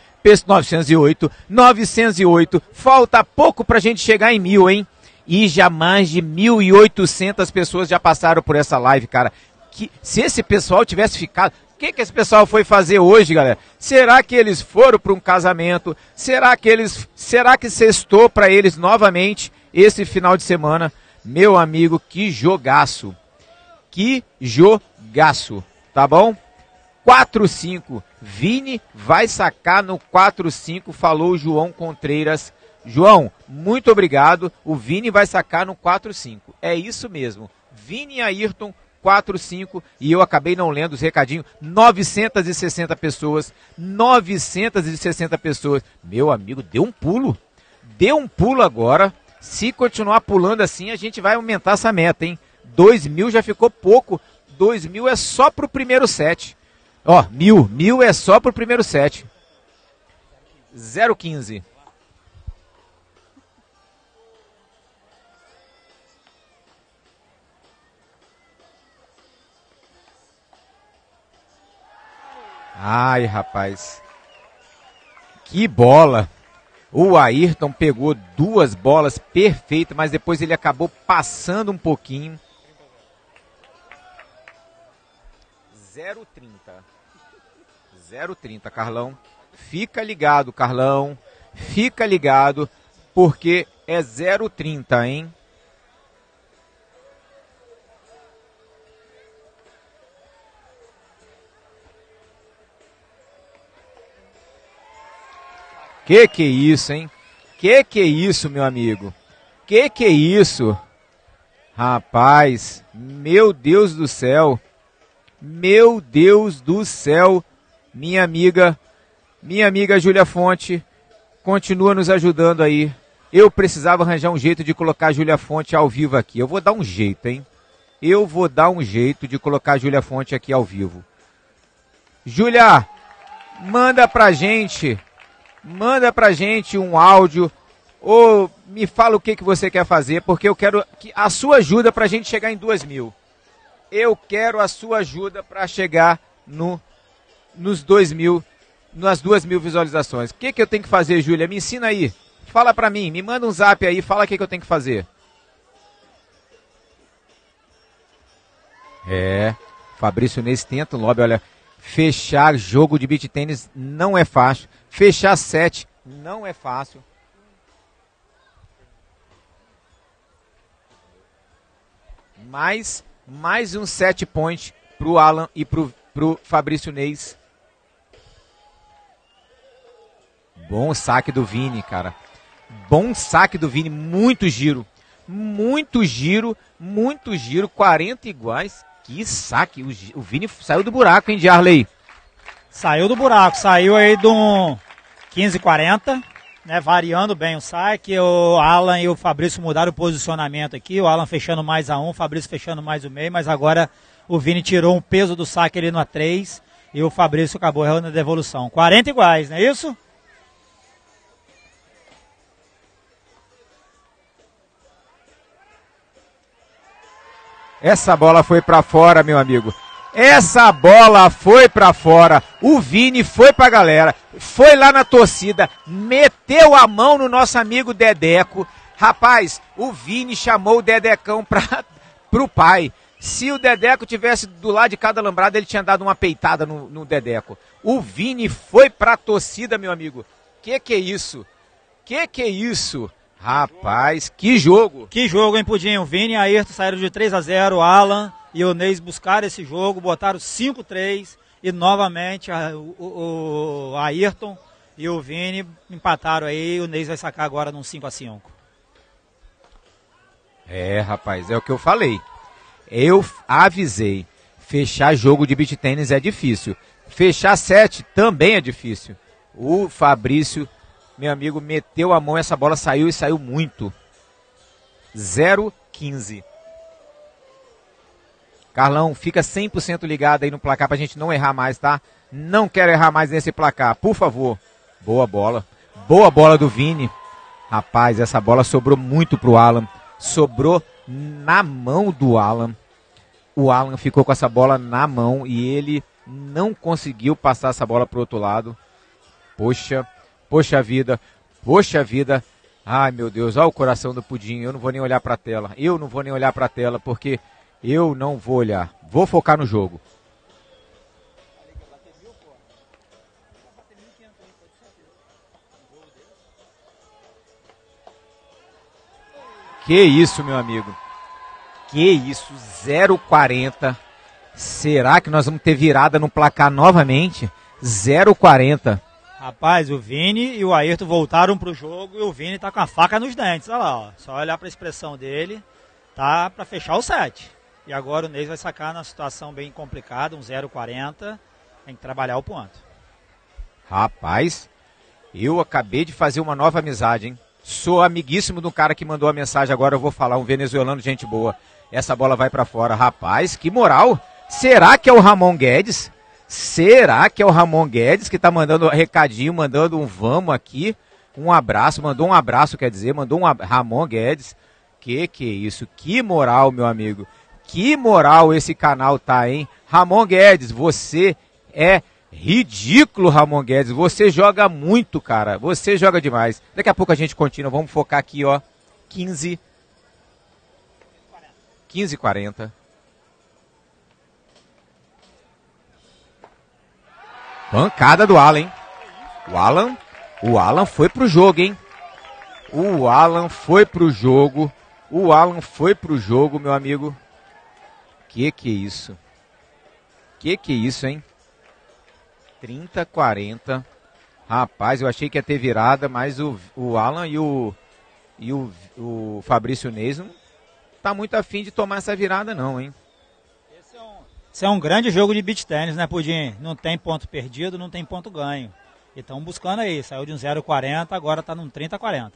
A: 908. Falta pouco pra gente chegar em 1000, hein? E já mais de 1.800 pessoas já passaram por essa live, cara. Se esse pessoal tivesse ficado... O que esse pessoal foi fazer hoje, galera? Será que eles foram para um casamento? Será que sextou para eles novamente esse final de semana? Meu amigo, que jogaço. Que jogaço, tá bom? 4-5. Vini vai sacar no 4-5, falou o João Contreiras. João, muito obrigado. O Vini vai sacar no 4-5. É isso mesmo. Vini e Ayrton 4-5, e eu acabei não lendo os recadinhos. 960 pessoas. 960 pessoas. Meu amigo, deu um pulo. Deu um pulo agora. Se continuar pulando assim, a gente vai aumentar essa meta, hein? 2.000 já ficou pouco. 2.000 é só pro primeiro set. Ó, 1.000 é só pro primeiro set. 0,15. Ai, rapaz. Que bola. O Ayrton pegou duas bolas perfeitas, mas depois ele acabou passando um pouquinho. 0,30. 0,30, Carlão. Fica ligado, Carlão. Fica ligado, porque é 0,30, hein? Que é isso, hein? Que é isso, meu amigo? Que é isso? Rapaz, meu Deus do céu. Meu Deus do céu. Minha amiga Júlia Fonte, continua nos ajudando aí. Eu precisava arranjar um jeito de colocar a Júlia Fonte ao vivo aqui. Eu vou dar um jeito, hein? Eu vou dar um jeito de colocar a Júlia Fonte aqui ao vivo. Júlia, manda pra gente um áudio, ou me fala o que você quer fazer, porque eu quero a sua ajuda para a gente chegar em 2.000. Eu quero a sua ajuda para chegar nos 2.000, nas 2.000 visualizações. O que eu tenho que fazer, Júlia? Me ensina aí. Fala para mim, me manda um zap aí, fala o que eu tenho que fazer. Fabrício Neis tenta o lobby, olha... Fechar jogo de beach tênis não é fácil. Fechar set não é fácil. Mais um 7 point pro Alan e pro Fabrício Neis. Bom saque do Vini, cara. Bom saque do Vini. Muito giro. 40 iguais. Que saque, o Vini saiu do buraco, hein, Jarley?
B: Saiu do buraco, saiu aí do 15-40, né, variando bem o saque. O Alan e o Fabrício mudaram o posicionamento aqui, o Alan fechando mais a 1, o Fabrício fechando mais o meio, mas agora o Vini tirou um peso do saque ali no A3 e o Fabrício acabou errando a devolução. 40 iguais, não é isso?
A: Essa bola foi pra fora, meu amigo. Essa bola foi pra fora, o Vini foi pra galera, foi lá na torcida, meteu a mão no nosso amigo Dedeco. Rapaz, o Vini chamou o Dedecão pro pai. Se o Dedeco tivesse do lado de cada alambrado, ele tinha dado uma peitada no Dedeco. O Vini foi pra torcida, meu amigo. Que é isso? Que é isso? Rapaz, que jogo.
B: Que jogo, hein, Pudim? O Vini e Ayrton saíram de 3-0, Alan e o Neis buscaram esse jogo, botaram 5-3 e novamente o Ayrton e o Vini empataram aí, o Neis vai sacar agora num 5-5.
A: Rapaz, é o que eu falei. Eu avisei, fechar jogo de beach tênis é difícil. Fechar set também é difícil. O Fabrício, meu amigo, meteu a mão, essa bola saiu e saiu muito. 0-15. Carlão, fica 100% ligado aí no placar pra gente não errar mais, tá? Não quero errar mais nesse placar, por favor. Boa bola. Boa bola do Vini. Rapaz, essa bola sobrou muito pro Alan. Sobrou na mão do Alan. O Alan ficou com essa bola na mão e ele não conseguiu passar essa bola pro outro lado. Poxa vida. Ai, meu Deus, olha o coração do Pudim. Eu não vou nem olhar pra tela. Porque eu não vou olhar. Vou focar no jogo. Que isso, meu amigo. Que isso, 0-40. Será que nós vamos ter virada no placar novamente? 0-40.
B: Rapaz, o Vini e o Ayrton voltaram pro jogo e o Vini tá com a faca nos dentes, olha lá, ó. Só olhar pra expressão dele, tá pra fechar o set. E agora o Neis vai sacar numa situação bem complicada, um 0-40, tem que trabalhar o ponto.
A: Rapaz, eu acabei de fazer uma nova amizade, hein? Sou amiguíssimo do cara que mandou a mensagem, agora eu vou falar, um venezuelano, gente boa. Essa bola vai pra fora, rapaz, que moral. Será que é o Ramon Guedes? Será que é o Ramon Guedes que tá mandando recadinho, mandando um vamos aqui, um abraço, mandou um abraço, mandou um Ramon Guedes. Que é isso? Que moral, meu amigo. Que moral esse canal tá, hein? Ramon Guedes, você é ridículo, Ramon Guedes. Você joga muito, cara. Você joga demais. Daqui a pouco a gente continua. Vamos focar aqui, ó. 15-40. Pancada do Alan, hein? O Alan foi pro jogo, hein? O Alan foi pro jogo, meu amigo. Que é isso? Que é isso, hein? 30-40. Rapaz, eu achei que ia ter virada, mas o Alan e o Fabrício Neis não tá muito afim de tomar essa virada não, hein?
B: Esse é um grande jogo de beach tênis, né, Pudim? Não tem ponto perdido, não tem ponto ganho. E estão buscando aí, saiu de um 0,40, agora tá num 30-40.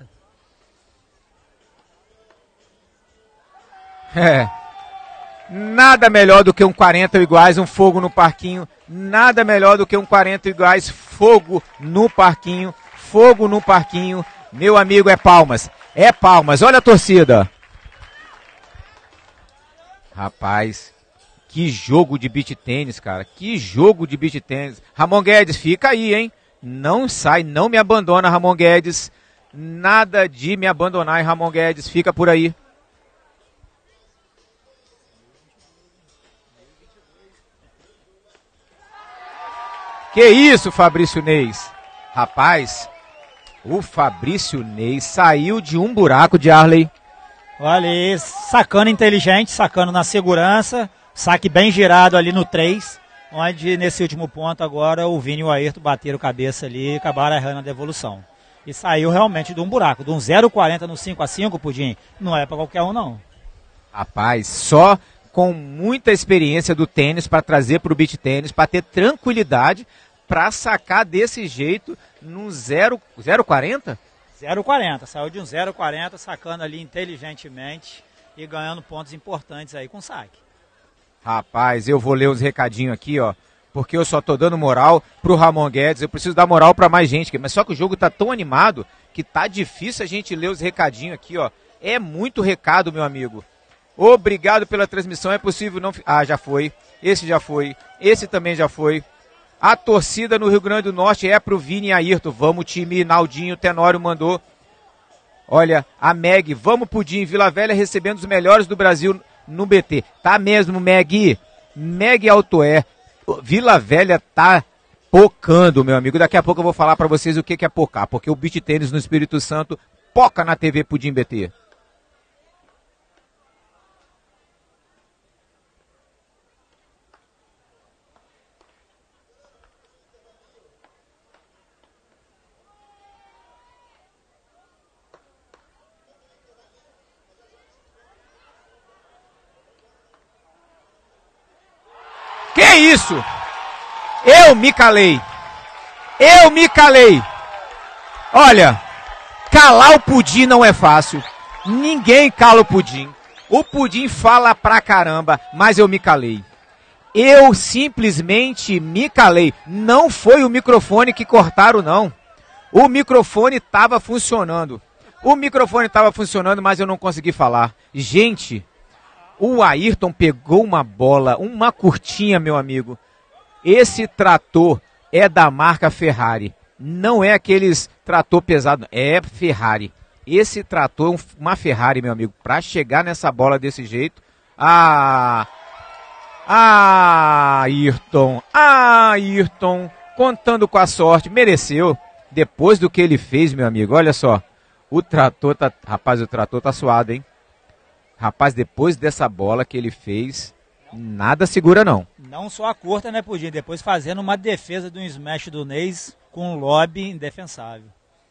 A: Nada melhor do que um 40 iguais, um fogo no parquinho. Nada melhor do que um 40 iguais, fogo no parquinho. Meu amigo, é palmas. Olha a torcida. Rapaz, que jogo de beach tênis, cara. Ramon Guedes, fica aí, hein? Não sai, não me abandona, Ramon Guedes. Nada de me abandonar, Ramon Guedes. Fica por aí. Que isso, Fabrício Neis? Rapaz, o Fabrício Neis saiu de um buraco de Arley.
B: Olha aí, sacando inteligente, sacando na segurança, saque bem girado ali no 3, onde nesse último ponto agora o Vini e o Ayrton bateram cabeça ali e acabaram errando a devolução. E saiu realmente de um buraco, de um 0,40 no 5-5, Pudim, não é para qualquer um não.
A: Rapaz, só com muita experiência do tênis para trazer para o beach tênis, para ter tranquilidade, para sacar desse jeito num 0,40?
B: 0,40, saiu de um 0,40, sacando ali inteligentemente e ganhando pontos importantes aí com saque.
A: Rapaz, eu vou ler os recadinhos aqui, ó, porque eu só tô dando moral pro Ramon Guedes, eu preciso dar moral para mais gente, mas só que o jogo tá tão animado que tá difícil a gente ler os recadinhos aqui, ó. É muito recado, meu amigo. Obrigado pela transmissão. É possível não... Ah, já foi. Esse já foi. Esse também já foi. A torcida no Rio Grande do Norte é pro Vini e Ayrton. Vamos, time. Naldinho Tenório mandou. Olha, a Meg. Vamos, Pudim. Vila Velha recebendo os melhores do Brasil no BT. Tá mesmo, Meg? Meg Altoé. Vila Velha tá pocando, meu amigo. Daqui a pouco eu vou falar pra vocês o que é pocar. Porque o beach tênis no Espírito Santo poca na TV Pudim BT. Que isso? Eu me calei. Eu me calei. Olha, calar o Pudim não é fácil. Ninguém cala o Pudim. O Pudim fala pra caramba, mas eu me calei. Eu simplesmente me calei. Não foi o microfone que cortaram, não. O microfone estava funcionando. O microfone estava funcionando, mas eu não consegui falar. Gente... O Ayrton pegou uma bola, uma curtinha, meu amigo. Esse trator é da marca Ferrari. Não é aqueles trator pesado, é Ferrari. Esse trator é uma Ferrari, meu amigo. Para chegar nessa bola desse jeito. Ayrton, contando com a sorte, mereceu. Depois do que ele fez, meu amigo, olha só. O trator tá, rapaz, o trator tá suado, hein? Rapaz, depois dessa bola que ele fez, nada segura não.
B: Não só a curta, né, Pudim? Depois fazendo uma defesa de um smash do Neis com um lobby indefensável.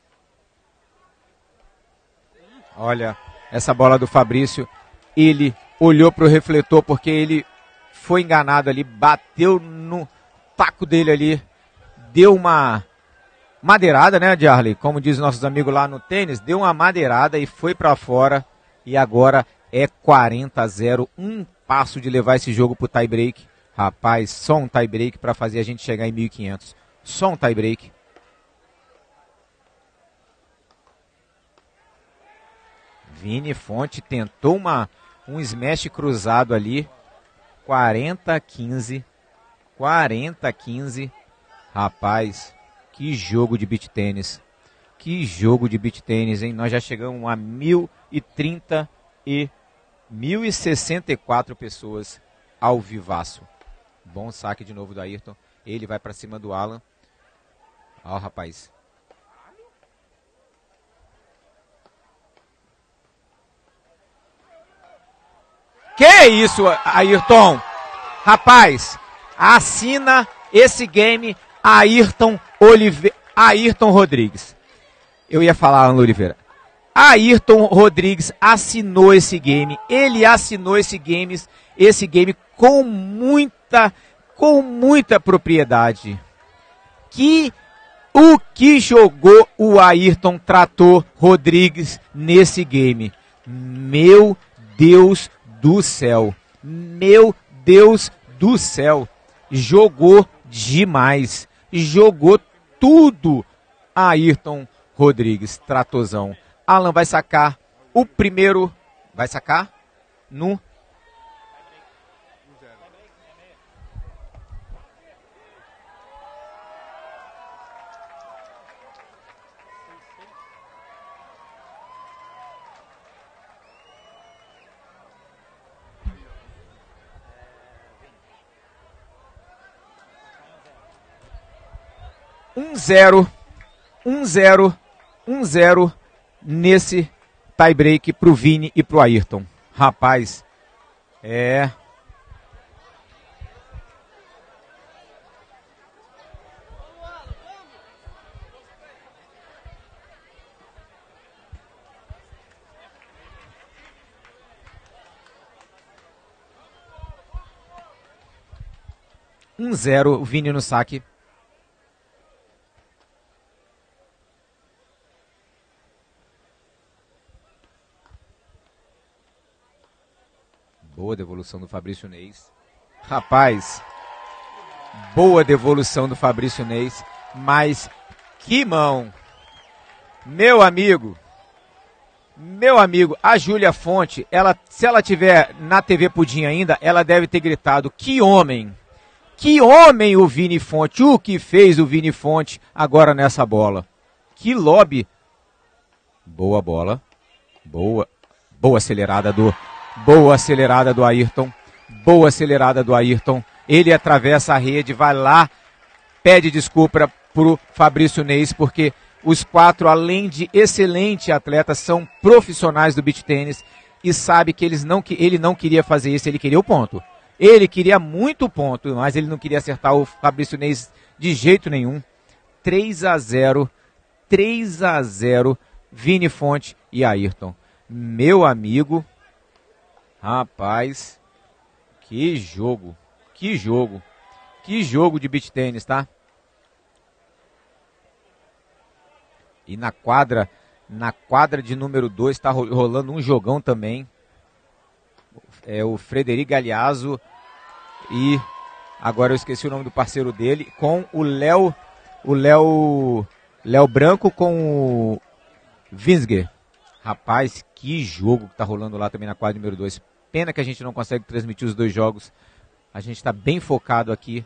A: Olha, essa bola do Fabrício, ele olhou pro refletor porque ele foi enganado ali, bateu no taco dele ali, deu uma madeirada, né, Jarley? Como dizem nossos amigos lá no tênis, deu uma madeirada e foi pra fora e agora... É 40-0, um passo de levar esse jogo pro tie break. Rapaz, só um tie break para fazer a gente chegar em 1.500. Só um tie break. Vini Fonte tentou um smash cruzado ali. 40-15. 40-15. Rapaz, que jogo de beach tênis. Que jogo de beach tênis, hein? Nós já chegamos a 1.030 e 1.064 pessoas ao vivaço. Bom saque de novo do Ayrton. Ele vai para cima do Alan. Ó, rapaz. Que isso, Ayrton? Rapaz, assina esse game Ayrton Rodrigues. Eu ia falar Alan Oliveira. Ayrton Rodrigues assinou esse game. Ele assinou esse game com muita propriedade. O que jogou o Ayrton Trator Rodrigues nesse game? Meu Deus do céu. Meu Deus do céu. Jogou demais. Jogou tudo. Ayrton Rodrigues, Tratorzão. Alan vai sacar o primeiro. Vai sacar no. Um zero nesse tie break pro Vini e pro Ayrton. Rapaz, é... Um zero, o Vini no saque. Boa devolução do Fabrício Neis. Rapaz, boa devolução do Fabrício Neis, mas que mão. Meu amigo, Meu amigo, a Júlia Fonte, se ela tiver na TV Pudim ainda, ela deve ter gritado, que homem o Vini Fonte, o que fez o Vini Fonte agora nessa bola. Que lobby. Boa bola, boa acelerada do Ayrton, boa acelerada do Ayrton. Ele atravessa a rede, vai lá, pede desculpa pro Fabrício Neis, porque os quatro, além de excelentes atletas, são profissionais do beach tênis e sabe que ele não queria fazer isso, ele queria o ponto. Ele queria muito ponto, mas ele não queria acertar o Fabrício Neis de jeito nenhum. 3-0, Vini Fonte e Ayrton. Meu amigo, rapaz, que jogo de beach tênis, tá? E na quadra de número 2 está rolando um jogão também. É o Frederico Galeazzo e agora eu esqueci o nome do parceiro dele, com o Léo Branco com o Winsger. Rapaz, que jogo que tá rolando lá também na quadra número 2. Pena que a gente não consegue transmitir os dois jogos. A gente está bem focado aqui.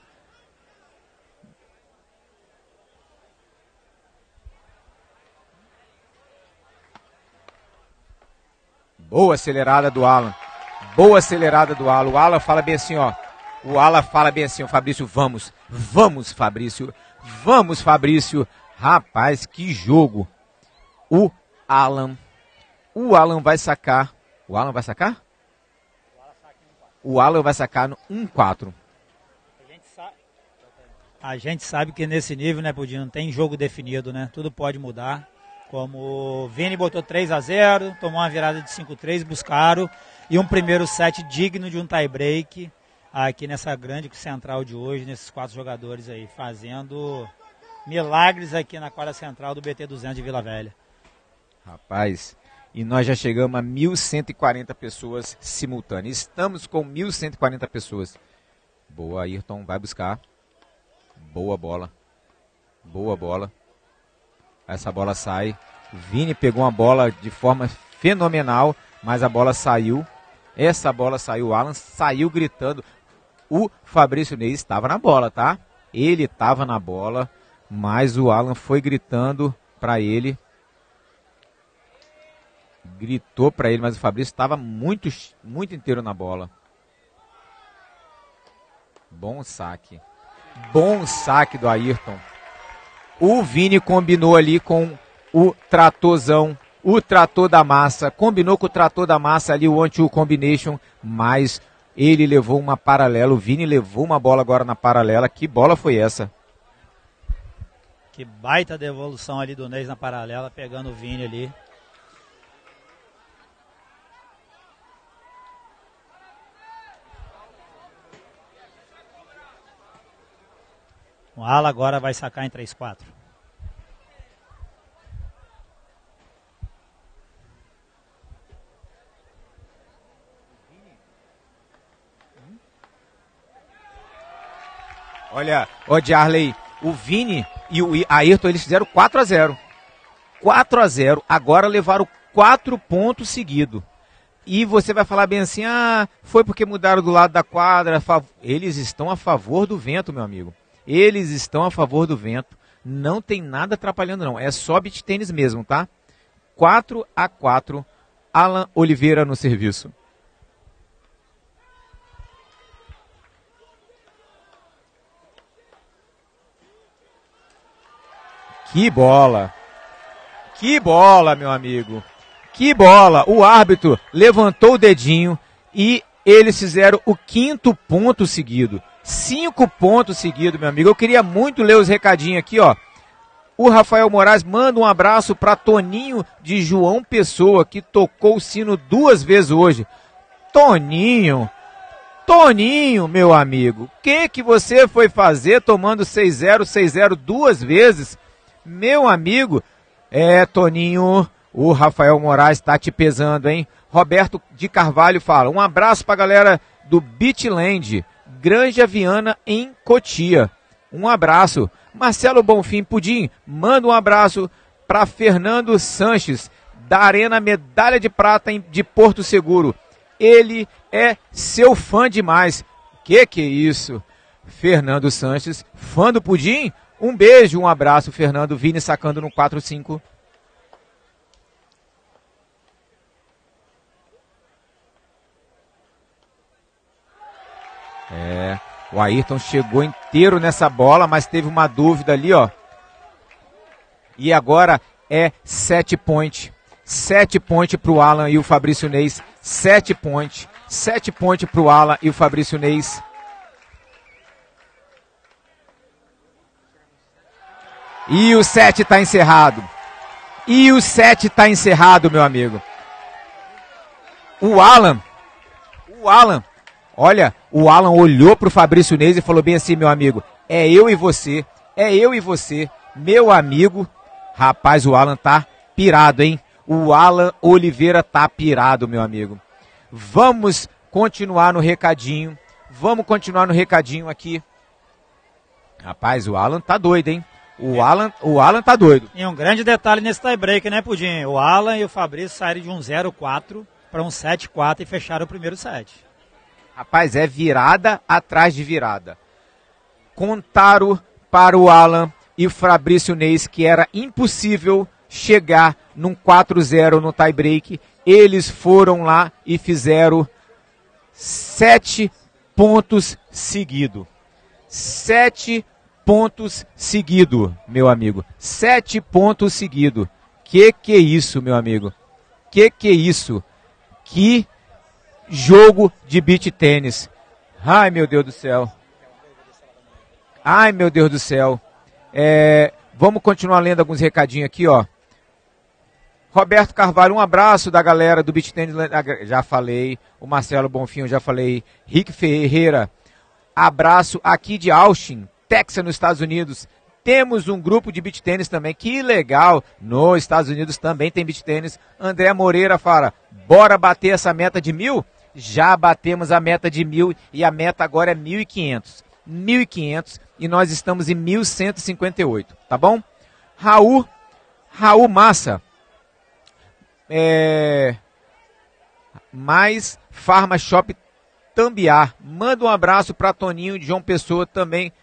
A: Boa acelerada do Alan. O Alan fala bem assim, ó. Fabrício, vamos, Fabrício. Rapaz, que jogo. O Alan vai sacar. O Alan vai sacar? O Alan vai sacar no 1-4.
B: A gente sabe que nesse nível, né, Pudim, não tem jogo definido, né? Tudo pode mudar. Como o Vini botou 3-0, tomou uma virada de 5-3, buscaram. E um primeiro set digno de um tie-break aqui nessa grande central de hoje, nesses 4 jogadores aí, fazendo milagres aqui na quadra central do BT 200 de Vila Velha.
A: Rapaz, e nós já chegamos a 1.140 pessoas simultâneas. Estamos com 1.140 pessoas. Boa, Ayrton, vai buscar. Boa bola. Essa bola sai. Vini pegou uma bola de forma fenomenal, mas a bola saiu. Essa bola saiu, o Alan saiu gritando. O Fabrício Neis estava na bola, tá? Ele estava na bola, mas o Alan foi gritando para ele. Gritou para ele, mas o Fabrício estava muito inteiro na bola. Bom saque do Ayrton. O Vini combinou ali com o tratorzão, o trator da massa, combinou com o trator da massa ali, o one-two combination, mas ele levou uma paralela, o Vini levou uma bola agora na paralela. Que bola foi essa?
B: Que baita devolução ali do Neis na paralela, pegando o Vini ali. O Ala agora vai sacar em 3-4.
A: Olha, Jarley, o Vini e o Ayrton, eles fizeram 4-0. 4-0, agora levaram 4 pontos seguidos. E você vai falar bem assim, foi porque mudaram do lado da quadra. Eles estão a favor do vento, meu amigo. Eles estão a favor do vento. Não tem nada atrapalhando, não. É só beach tênis mesmo, tá? 4-4, Alan Oliveira no serviço. Que bola! Que bola, meu amigo! Que bola! O árbitro levantou o dedinho e eles fizeram o 5º ponto seguido. 5 pontos seguidos, meu amigo. Eu queria muito ler os recadinhos aqui, ó. O Rafael Moraes manda um abraço para Toninho de João Pessoa, que tocou o sino 2 vezes hoje. Toninho, meu amigo, o que você foi fazer tomando 6-0, 6-0 2 vezes? Meu amigo, Toninho, o Rafael Moraes tá te pesando, hein? Roberto de Carvalho fala, um abraço pra galera do Beachland, Granja Viana em Cotia. Um abraço. Marcelo Bonfim Pudim, manda um abraço para Fernando Sanches, da Arena Medalha de Prata de Porto Seguro. Ele é seu fã demais. Que é isso? Fernando Sanches, fã do Pudim? Um beijo, um abraço, Fernando. Vini sacando no 4-5. O Ayrton chegou inteiro nessa bola, mas teve uma dúvida ali, ó. E agora é 7 point. 7 point pro Alan e o Fabrício Neis. 7 point. 7 point pro Alan e o Fabrício Neis. E o 7 tá encerrado. E o 7 tá encerrado, meu amigo. O Alan, olha, o Alan olhou pro Fabrício Neis e falou bem assim, meu amigo, é eu e você, meu amigo. Rapaz, o Alan tá pirado, hein? O Alan Oliveira tá pirado, meu amigo. Vamos continuar no recadinho. Vamos continuar no recadinho aqui. Rapaz, o Alan tá doido, hein? O Alan tá doido.
B: E um grande detalhe nesse tie-break, né, Pudim? O Alan e o Fabrício saíram de um 0-4 para um 7-4 e fecharam o primeiro set.
A: Rapaz, é virada atrás de virada. Contaram para o Alan e o Fabrício Neis que era impossível chegar num 4-0 no tie-break. Eles foram lá e fizeram 7 pontos seguidos. 7 pontos seguidos, meu amigo. 7 pontos seguidos. Que é isso, meu amigo? Que é isso? Que jogo de beach tênis. Ai, meu Deus do céu. Ai, meu Deus do céu. Vamos continuar lendo alguns recadinhos aqui, ó. Roberto Carvalho, um abraço da galera do beach tênis. Já falei. O Marcelo Bonfim, já falei. Rick Ferreira, abraço aqui de Austin, Texas, nos Estados Unidos. Temos um grupo de beach tênis também, que legal. Nos Estados Unidos também tem beach tênis. André Moreira fala, bora bater essa meta de 1.000? Já batemos a meta de 1.000 e a meta agora é 1.500. 1.500 e nós estamos em 1.158, tá bom? Raul Massa. Mais Farma Shop Tambiá. Manda um abraço para Toninho de João Pessoa também.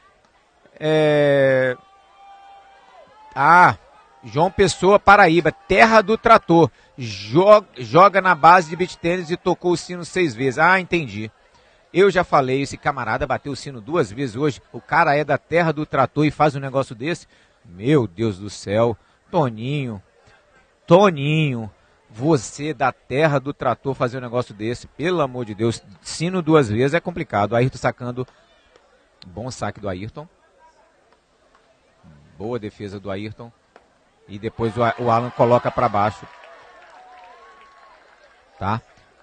A: João Pessoa, Paraíba, terra do trator. Joga na base de beach tênis e tocou o sino 6 vezes. Entendi. Eu já falei, esse camarada bateu o sino 2 vezes hoje. O cara é da terra do trator e faz um negócio desse. Meu Deus do céu. Toninho, você da terra do trator fazer um negócio desse. Pelo amor de Deus, sino 2 vezes é complicado. O Ayrton sacando. Bom saque do Ayrton. Boa defesa do Ayrton. E depois o Alan coloca para baixo. Tá?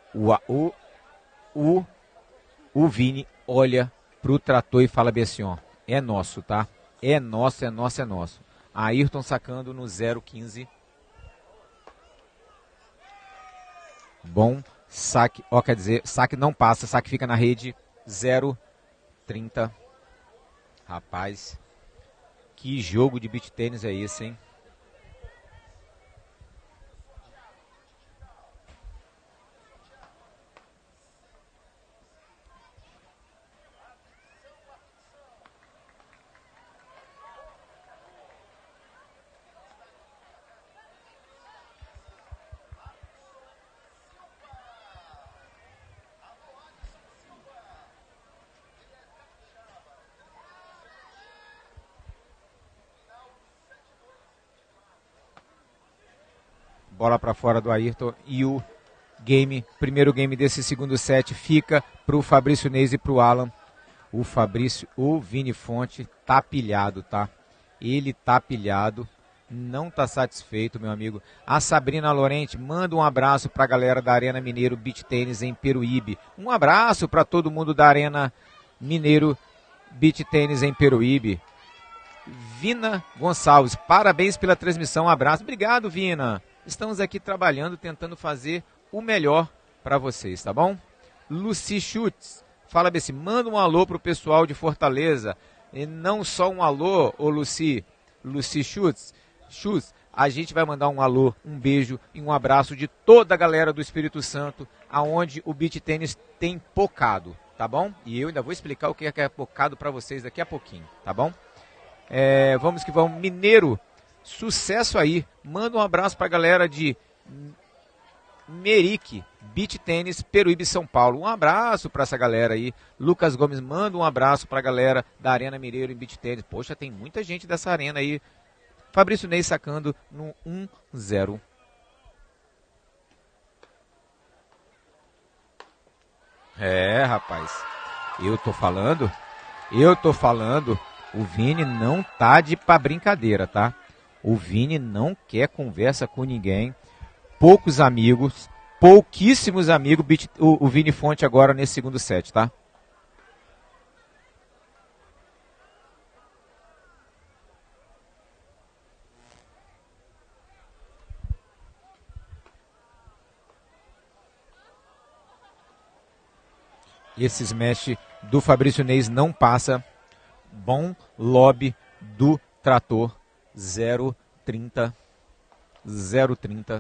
A: O Vini olha pro trator e fala bem assim, ó. É nosso, tá? É nosso, é nosso, é nosso. Ayrton sacando no 0,15. Bom saque. Ó, quer dizer, saque não passa. Saque fica na rede. 0,30. Rapaz. Que jogo de beach tênis é esse, hein? Bola para fora do Ayrton e o primeiro game desse segundo set fica para o Fabrício Neis e para o Alan. O Vini Fonte tá pilhado, tá? Ele tá pilhado, não tá satisfeito, meu amigo. A Sabrina Lorente manda um abraço para a galera da Arena Mineiro Beach Tênis em Peruíbe. Um abraço para todo mundo da Arena Mineiro Beach Tênis em Peruíbe. Vina Gonçalves, parabéns pela transmissão, um abraço. Obrigado, Vina. Estamos aqui trabalhando, tentando fazer o melhor para vocês, tá bom? Luci Schutz, fala bem assim, manda um alô pro pessoal de Fortaleza. E não só um alô, ô Luci Schutz. Chus, a gente vai mandar um alô, um beijo e um abraço de toda a galera do Espírito Santo, aonde o beach tênis tem pocado, tá bom? E eu ainda vou explicar o que é pocado para vocês daqui a pouquinho, tá bom? Vamos que vamos. Mineiro, sucesso aí. Manda um abraço pra galera de Merique, beach tênis, Peruíbe, São Paulo. Um abraço pra essa galera aí. Lucas Gomes, manda um abraço pra galera da Arena Mineiro em beach tênis. Poxa, tem muita gente dessa arena aí. Fabrício Ney sacando no 1-0. Rapaz, eu tô falando, o Vini não tá pra brincadeira, tá? O Vini não quer conversa com ninguém, poucos amigos, pouquíssimos amigos, o Vini Fonte agora nesse segundo set, tá? E esse smash do Fabrício Neis não passa. Bom lobby do Trator. 0-30. 0-30.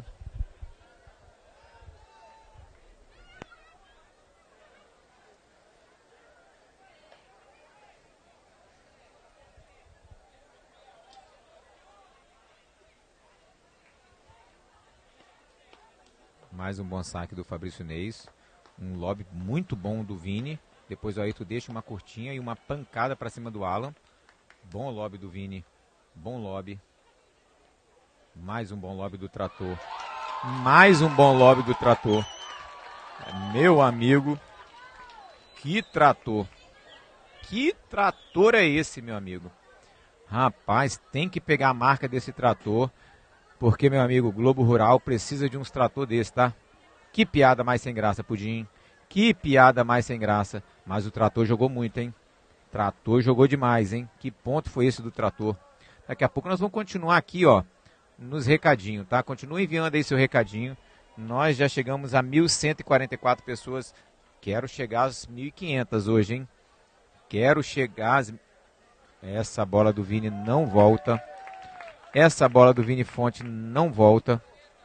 A: Mais um bom saque do Fabrício Neis. Um lobby muito bom do Vini. Depois o Ayrton deixa uma curtinha e uma pancada para cima do Alan. Bom lobby do Vini. Bom lobby. Mais um bom lobby do Trator. Mais um bom lobby do Trator. Meu amigo. Que trator. Que trator é esse, meu amigo? Rapaz, tem que pegar a marca desse trator. Porque, meu amigo, o Globo Rural precisa de uns trator desse, tá? Que piada mais sem graça, Pudim. Que piada mais sem graça. Mas o Trator jogou muito, hein? Trator jogou demais, hein? Que ponto foi esse do Trator? Daqui a pouco nós vamos continuar aqui, ó, nos recadinhos, tá? Continua enviando aí seu recadinho. Nós já chegamos a 1.144 pessoas. Quero chegar às 1.500 hoje, hein? Quero chegar às... Essa bola do Vini não volta. Essa bola do Vini Fonte não volta.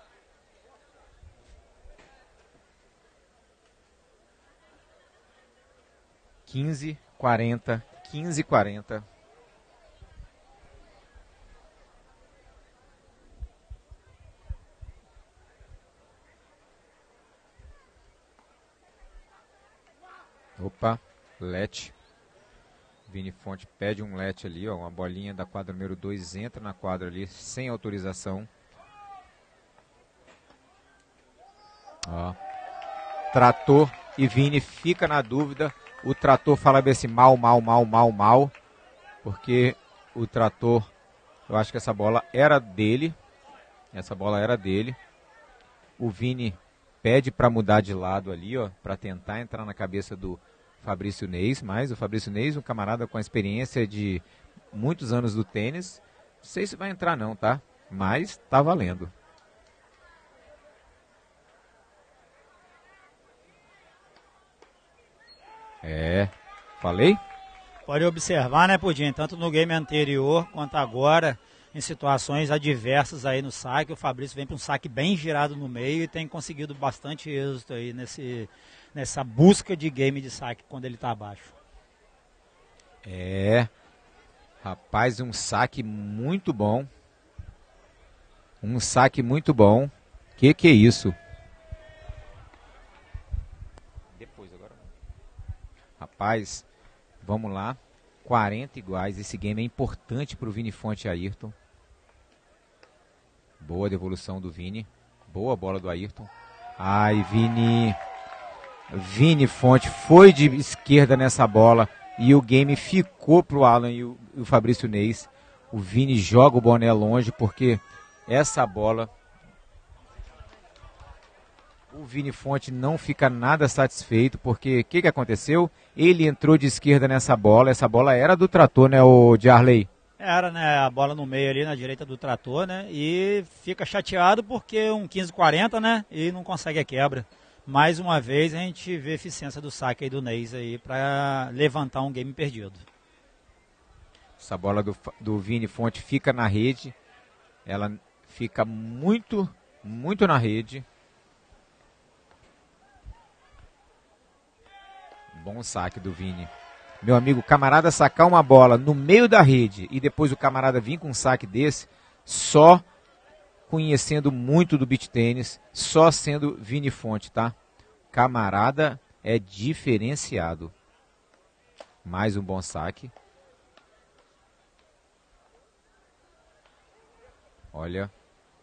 A: 15-40, 15-40. Opa, let. Vini Fonte pede um let ali, ó, uma bolinha da quadra número 2 entra na quadra ali sem autorização. Ó. Trator e Vini fica na dúvida. O Trator fala bem assim, mal, porque o Trator, eu acho que essa bola era dele. Essa bola era dele. O Vini pede para mudar de lado ali, ó, para tentar entrar na cabeça do Fabrício Neis, mas o Fabrício Neis, um camarada com a experiência de muitos anos do tênis, não sei se vai entrar não, tá? Mas tá valendo. Falei?
B: Pode observar, né, Pudim, tanto no game anterior quanto agora, em situações adversas aí no saque, o Fabrício vem para um saque bem girado no meio e tem conseguido bastante êxito aí nessa busca de game de saque quando ele está abaixo.
A: Rapaz, um saque muito bom. Um saque muito bom. Que é isso? Depois, agora não. Rapaz, vamos lá. 40 iguais. Esse game é importante para o Vini Fonte e Ayrton. Boa devolução do Vini. Boa bola do Ayrton. Ai, Vini. Vini Fonte foi de esquerda nessa bola. E o game ficou para o Alan e o Fabrício Neis. O Vini joga o boné longe porque essa bola... O Vini Fonte não fica nada satisfeito, porque o que aconteceu? Ele entrou de esquerda nessa bola, essa bola era do Trator, né, o Jarley?
B: Era, né, a bola no meio ali, na direita do Trator, né, e fica chateado porque um 15-40, né, e não consegue a quebra. Mais uma vez a gente vê a eficiência do saque aí do Neis aí para levantar um game perdido.
A: Essa bola do Vini Fonte fica na rede, Ela fica muito na rede. Bom saque do Vini. Meu amigo, o camarada sacar uma bola no meio da rede e depois o camarada vir com um saque desse, só conhecendo muito do beach tênis, só sendo Vini Fonte, tá? Camarada é diferenciado. Mais um bom saque. Olha.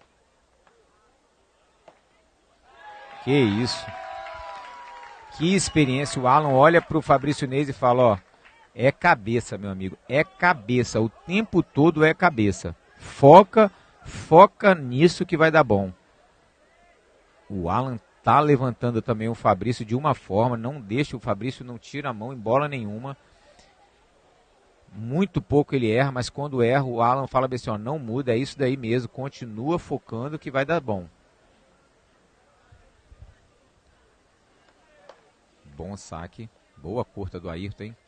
A: Que isso. Que experiência. O Alan olha para o Fabrício Neis e fala, ó, é cabeça, meu amigo, é cabeça, o tempo todo é cabeça. Foca nisso que vai dar bom. O Alan tá levantando também o Fabrício de uma forma, não deixa o Fabrício, não tira a mão em bola nenhuma. Muito pouco ele erra, mas quando erra o Alan fala assim, ó, não muda, é isso daí mesmo, continua focando que vai dar bom. Bom saque, boa curta do Ayrton, hein?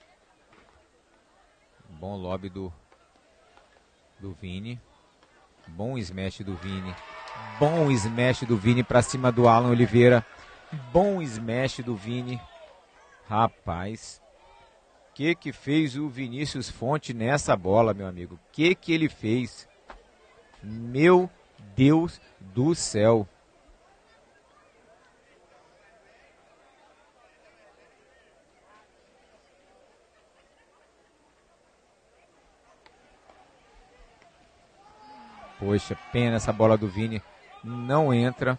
A: Bom lobby do Vini. Bom smash do Vini. Bom smash do Vini pra cima do Alan Oliveira. Bom smash do Vini. Rapaz. Que fez o Vinícius Fonte nessa bola, meu amigo? Que ele fez? Meu Deus do céu. Poxa, pena, essa bola do Vini não entra.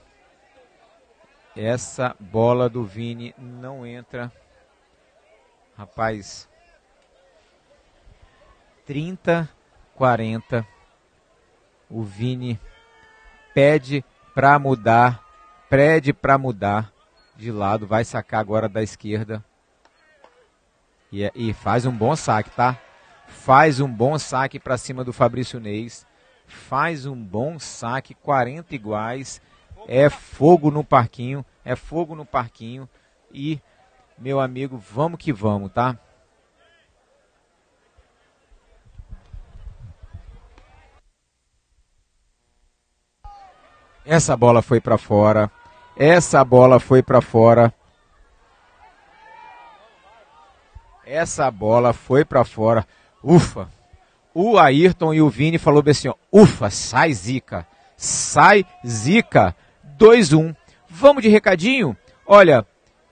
A: Essa bola do Vini não entra. Rapaz, 30-40. O Vini pede para mudar de lado. Vai sacar agora da esquerda. E faz um bom saque, tá? Faz um bom saque para cima do Fabrício Neis. Faz um bom saque, 40 iguais, é fogo no parquinho, e, meu amigo, vamos que vamos, tá? Essa bola foi pra fora, ufa! O Ayrton e o Vini falou bem assim, ó, ufa, sai zica, 2-1. Vamos de recadinho? Olha,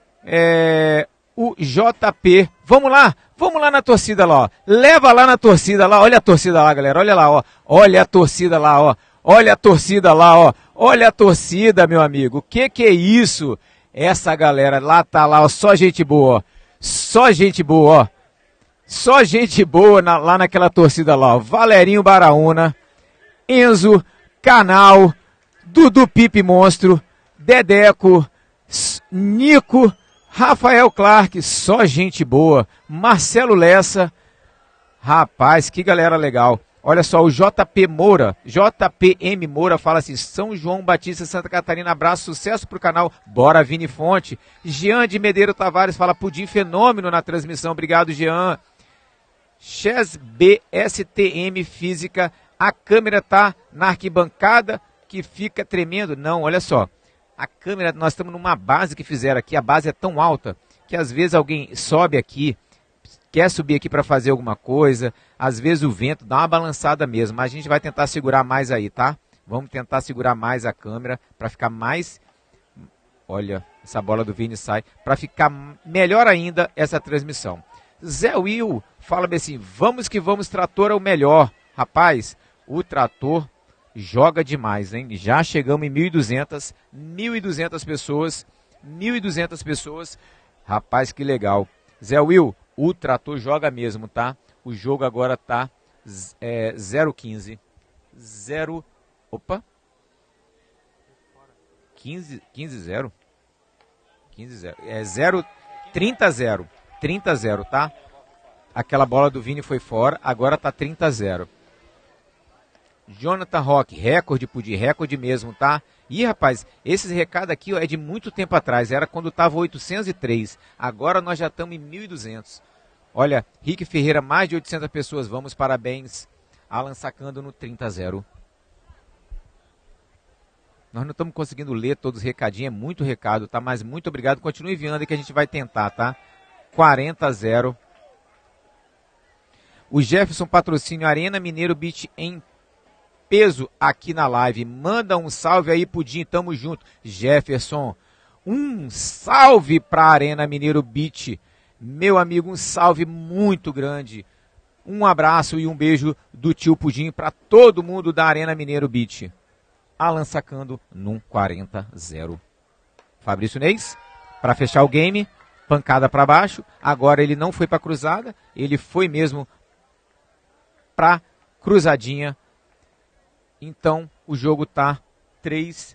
A: o JP, vamos lá na torcida lá, ó. Leva lá na torcida lá, olha a torcida lá, galera, olha lá, ó, olha a torcida lá, ó, olha a torcida lá, ó, olha a torcida, meu amigo, que é isso? Essa galera lá tá lá, ó, só gente boa, ó. Só gente boa, ó. Só gente boa lá naquela torcida lá, ó. Valerinho Baraúna, Enzo, Canal, Dudu Pipe Monstro, Dedeco, Nico, Rafael Clark, só gente boa, Marcelo Lessa, rapaz, que galera legal. Olha só, o JPM Moura fala assim, São João Batista, Santa Catarina, abraço, sucesso pro canal, bora Vini Fonte. Jean de Medeiro Tavares fala, pudim fenômeno na transmissão, obrigado Jean. Chess BSTM Física, a câmera tá na arquibancada que fica tremendo. Não, olha só, a câmera, nós estamos numa base que fizeram aqui, a base é tão alta que às vezes alguém sobe aqui, quer subir aqui para fazer alguma coisa, às vezes o vento dá uma balançada mesmo, mas a gente vai tentar segurar mais aí, tá? Vamos tentar segurar mais a câmera para ficar mais, olha, essa bola do Vini sai, para ficar melhor ainda essa transmissão. Zé Will fala bem assim, vamos que vamos, trator é o melhor. Rapaz, o trator joga demais, hein? Já chegamos em 1.200 pessoas. Rapaz, que legal. Zé Will, o trator joga mesmo, tá? O jogo agora tá 0-15. 0... Opa. 15-0. 15-0. É 30-0. 30-0, tá? Aquela bola do Vini foi fora, agora tá 30-0. Jonathan Roque, recorde, pudim, recorde mesmo, tá? Ih, rapaz, esses recados aqui ó, é de muito tempo atrás, era quando tava 803, agora nós já estamos em 1.200. Olha, Rick Ferreira, mais de 800 pessoas, vamos, parabéns. Alan sacando no 30-0. Nós não estamos conseguindo ler todos os recadinhos, é muito recado, tá? Mas muito obrigado, continue enviando que a gente vai tentar, tá? 40-0. O Jefferson Patrocínio Arena Mineiro Beach em peso aqui na live. Manda um salve aí, Pudim, tamo junto. Jefferson, um salve pra Arena Mineiro Beach. Meu amigo, um salve muito grande. Um abraço e um beijo do tio Pudim para todo mundo da Arena Mineiro Beach. Alan sacando num 40-0. Fabrício Neis, para fechar o game, pancada para baixo. Agora ele não foi para cruzada, ele foi mesmo para cruzadinha. Então o jogo tá 3-1.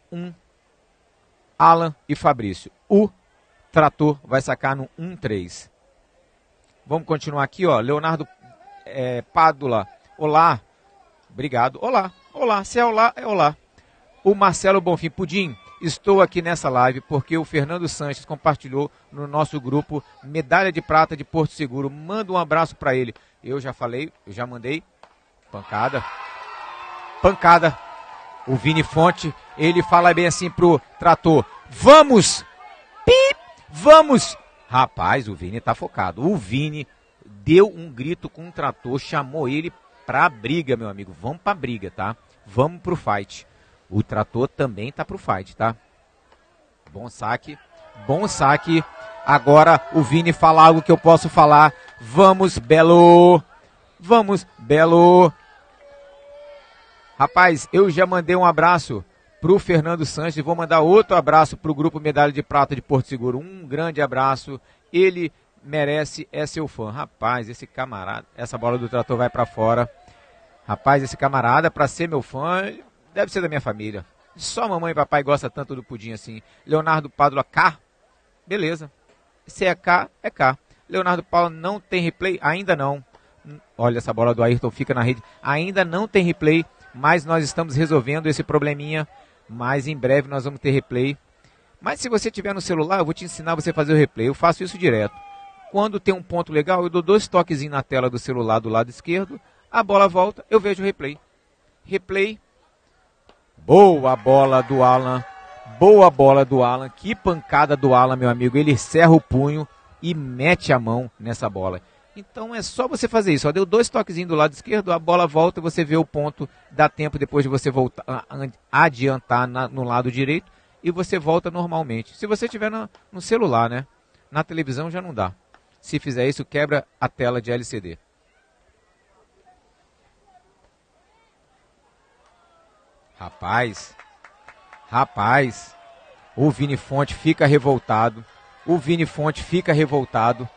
A: Alan e Fabrício. O Trator vai sacar no 1-3. Vamos continuar aqui, ó. Leonardo Pádula. Olá. Obrigado. Olá. Olá. Se é olá, é olá. O Marcelo Bonfim. Pudim, estou aqui nessa live porque o Fernando Sanches compartilhou no nosso grupo Medalha de Prata de Porto Seguro. Manda um abraço para ele. Eu já falei, eu já mandei. Pancada. Pancada. O Vini Fonte, ele fala bem assim pro Trator. Vamos! Pip! Vamos! Rapaz, o Vini tá focado. O Vini deu um grito com o Trator, chamou ele pra briga, meu amigo. Vamos pra briga, tá? Vamos pro fight. O Trator também tá pro fight, tá? Bom saque. Bom saque. Agora o Vini fala algo que eu posso falar. Vamos, Belo! Vamos, Belo! Rapaz, eu já mandei um abraço pro Fernando Sanches, vou mandar outro abraço pro Grupo Medalha de Prata de Porto Seguro. Um grande abraço, ele merece, é seu fã. Rapaz, esse camarada, essa bola do Trator vai pra fora. Rapaz, esse camarada, pra ser meu fã, deve ser da minha família. Só mamãe e papai gostam tanto do Pudim assim. Leonardo Pádua, K, beleza. Se é K, é K. Leonardo Pádua, não tem replay? Ainda não. Olha, essa bola do Ayrton fica na rede. Ainda não tem replay, mas nós estamos resolvendo esse probleminha. Mas em breve nós vamos ter replay. Mas se você tiver no celular, eu vou te ensinar você a fazer o replay. Eu faço isso direto. Quando tem um ponto legal, eu dou 2 toquezinhos na tela do celular do lado esquerdo. A bola volta, eu vejo o replay. Replay. Boa bola do Alan. Boa bola do Alan. Que pancada do Alan, meu amigo. Ele cerra o punho e mete a mão nessa bola. Então é só você fazer isso. Ó, deu 2 toquezinhos do lado esquerdo, a bola volta, você vê o ponto, dá tempo depois de você voltar, adiantar no lado direito e você volta normalmente. Se você tiver no celular, né? Na televisão já não dá. Se fizer isso, quebra a tela de LCD. Rapaz, o Vini Fonte fica revoltado. O Vini Fonte fica revoltado.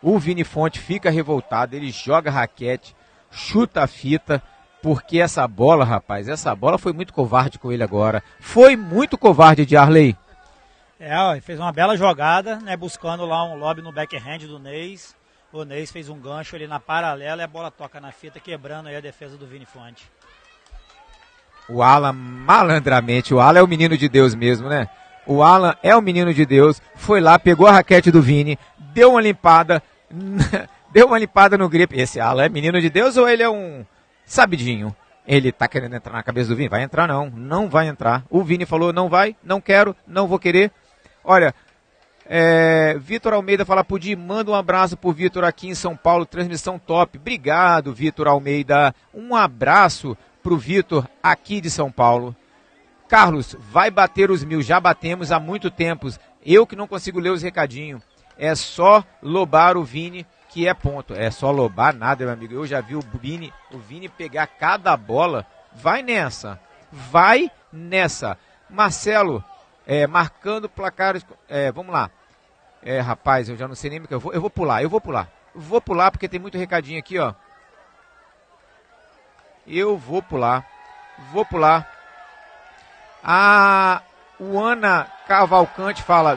A: Ele joga raquete, chuta a fita, porque essa bola, rapaz, essa bola foi muito covarde com ele agora. Foi muito covarde de Arley.
B: Ele fez uma bela jogada, né, buscando lá um lobby no backhand do Neis. O Neis fez um gancho ali na paralela e a bola toca na fita, quebrando aí a defesa do Vini Fonte.
A: O Alan, malandramente, o Alan é o menino de Deus mesmo, né? O Alan é o menino de Deus, foi lá, pegou a raquete do Vini, deu uma limpada no grip. Esse Alan é menino de Deus ou ele é um sabidinho? Ele tá querendo entrar na cabeça do Vini? Vai entrar não, não vai entrar. O Vini falou, não vai, não quero, não vou querer. Olha, Vitor Almeida fala, Pudim, manda um abraço pro Vitor aqui em São Paulo, transmissão top. Obrigado, Vitor Almeida. Um abraço pro Vitor aqui de São Paulo. Carlos, vai bater os 1000, já batemos há muito tempo. Eu que não consigo ler os recadinhos. É só lobar o Vini, que é ponto. É só lobar nada, meu amigo. Eu já vi o Vini pegar cada bola. Vai nessa. Marcelo, marcando placares. Vamos lá. Rapaz, eu já não sei nem o que eu vou pular. Vou pular porque tem muito recadinho aqui, ó. Eu vou pular. O Ana Cavalcante fala,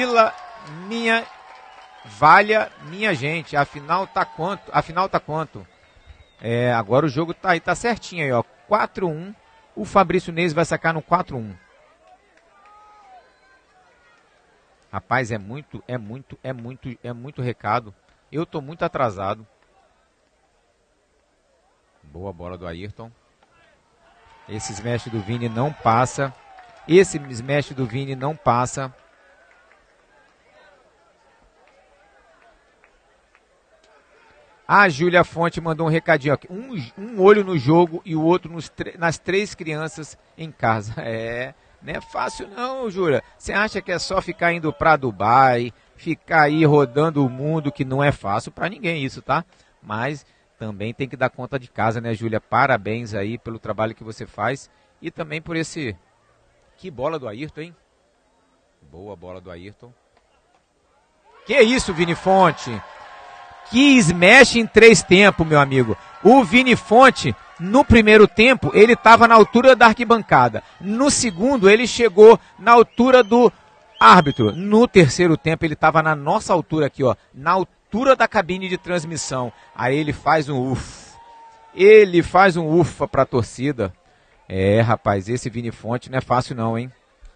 A: valha minha gente, afinal tá quanto? Agora o jogo tá aí, tá certinho aí, ó, 4-1, o Fabrício Neis vai sacar no 4-1. Rapaz, é muito recado, eu tô muito atrasado. Boa bola do Ayrton. Esse smash do Vini não passa. Esse smash do Vini não passa. A Júlia Fonte mandou um recadinho aqui. Um olho no jogo e o outro nas 3 crianças em casa. Não é fácil não, Júlia. Você acha que é só ficar indo pra Dubai, ficar aí rodando o mundo, que não é fácil pra ninguém isso, tá? Mas também tem que dar conta de casa, né, Júlia? Parabéns aí pelo trabalho que você faz e também por esse... Que bola do Ayrton, hein? Boa bola do Ayrton. Que isso, Vini Fonte? Que smash em 3 tempos, meu amigo. O Vini Fonte, no primeiro tempo, ele estava na altura da arquibancada. No segundo, ele chegou na altura do árbitro. No terceiro tempo, ele estava na nossa altura aqui, ó. Na altura da cabine de transmissão. Aí ele faz um ufa. Ele faz um ufa para a torcida. Rapaz, esse Vini Fonte não é fácil não, hein?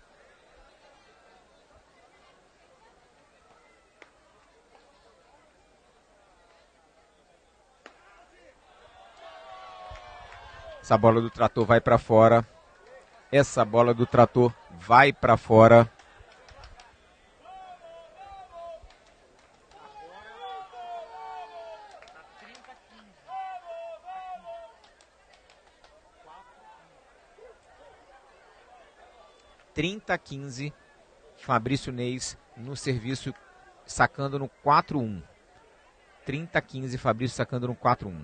A: Essa bola do trator vai para fora. Essa bola do trator vai para fora. (30-15). Fabrício Neis no serviço, sacando no 4-1. 30-15, Fabrício sacando no 4-1.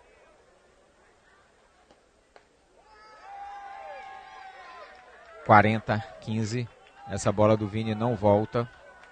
A: (40-15). Essa bola do Vini não volta.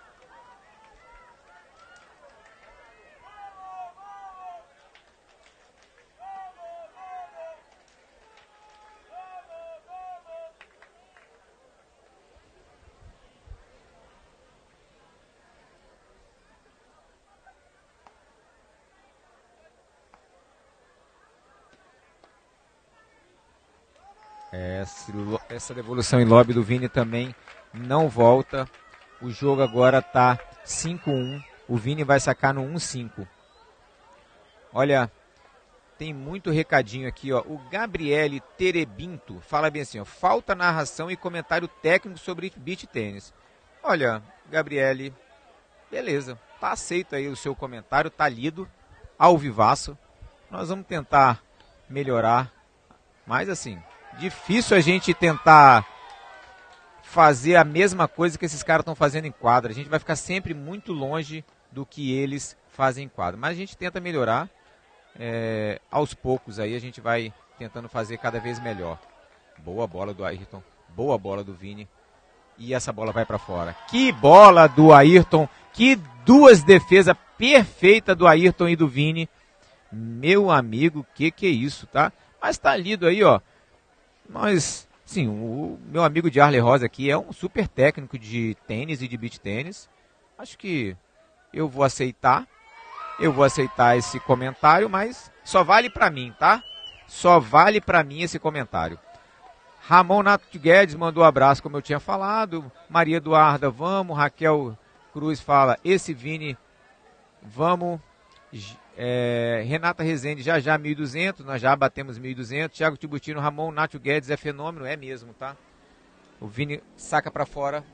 A: Essa devolução em lobby do Vini também não volta. O jogo agora está 5-1. O Vini vai sacar no 1-5. Olha, tem muito recadinho aqui, ó. O Gabriele Terebinto fala bem assim, ó. Falta narração e comentário técnico sobre beach tênis. Olha, Gabriele, beleza. Tá aceito aí o seu comentário, tá lido, ao vivaço. Nós vamos tentar melhorar. Mas assim, difícil a gente tentar fazer a mesma coisa que esses caras estão fazendo em quadra. A gente vai ficar sempre muito longe do que eles fazem em quadra. Mas a gente tenta melhorar. Aos poucos aí a gente vai tentando fazer cada vez melhor. Boa bola do Ayrton. Boa bola do Vini. E essa bola vai para fora. Que bola do Ayrton. Que 2 defesas perfeitas do Ayrton e do Vini. Meu amigo, que é isso, tá? Mas tá lido aí, ó. Mas, sim, o meu amigo de Arley Rosa aqui é um super técnico de tênis e de beach tênis. Acho que eu vou aceitar. Eu vou aceitar esse comentário, mas só vale pra mim, tá? Só vale pra mim esse comentário. Ramon Nato Guedes mandou um abraço, como eu tinha falado. Maria Eduarda, vamos. Raquel Cruz fala, esse Vini, vamos. Renata Rezende, já 1.200, nós já batemos 1.200. Thiago Tibutino, Ramon Nato Guedes é fenômeno, é mesmo, tá? O Vini saca pra fora.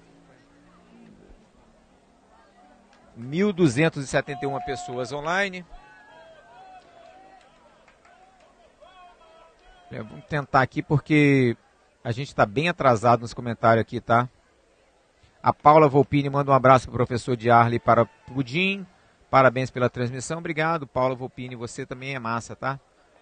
A: 1.271 pessoas online. Vamos tentar aqui porque a gente está bem atrasado nos comentários aqui, tá? A Paula Volpini manda um abraço para o professor de Arley para Pudim. Parabéns pela transmissão. Obrigado, Paula Volpini. Você também é massa, tá?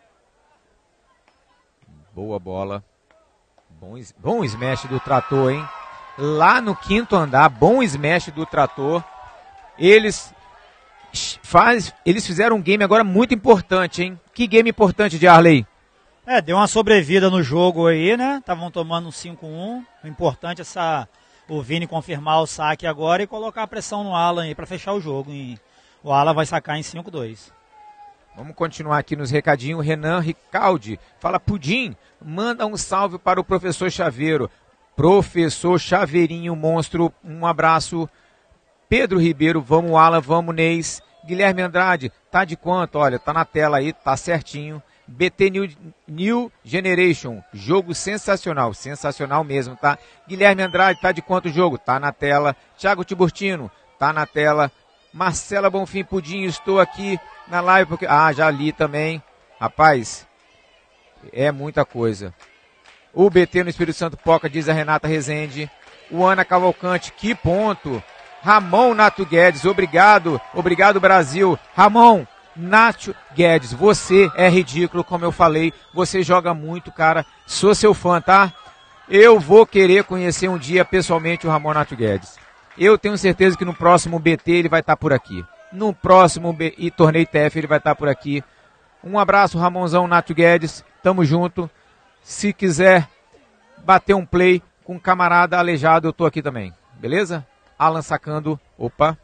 A: Boa bola. Bom smash do trator, hein? Lá no 5º andar, bom smash do trator. Eles fizeram um game agora muito importante, hein? Que game importante de Arley?
B: Deu uma sobrevida no jogo aí, né? Estavam tomando um 5-1. O importante é o Vini confirmar o saque agora e colocar a pressão no Alan aí para fechar o jogo. O Alan vai sacar em 5-2.
A: Vamos continuar aqui nos recadinhos. Renan Ricaldi fala, Pudim, manda um salve para o professor Chaveiro. Professor Chaveirinho, monstro, um abraço. Pedro Ribeiro, vamos Alan, vamos Neis. Guilherme Andrade, tá de quanto? Olha, tá na tela aí, tá certinho. BT New Generation, jogo sensacional, sensacional mesmo, tá? Guilherme Andrade, tá de quanto o jogo? Tá na tela. Thiago Tiburtino, tá na tela. Marcela Bonfim Pudim, estou aqui na live porque... Ah, já li também. Rapaz, é muita coisa. O BT no Espírito Santo Poca, diz a Renata Rezende. O Ana Cavalcante, que ponto. Ramon Nato Guedes, obrigado. Obrigado, Brasil. Ramon Nato Guedes, você é ridículo, como eu falei. Você joga muito, cara. Sou seu fã, tá? Eu vou querer conhecer um dia pessoalmente o Ramon Nato Guedes. Eu tenho certeza que no próximo BT ele vai estar por aqui. No próximo torneio TF ele vai estar por aqui. Um abraço, Ramonzão Nato Guedes. Tamo junto. Se quiser bater um play com um camarada aleijado, eu tô aqui também. Beleza? Alan sacando. Opa.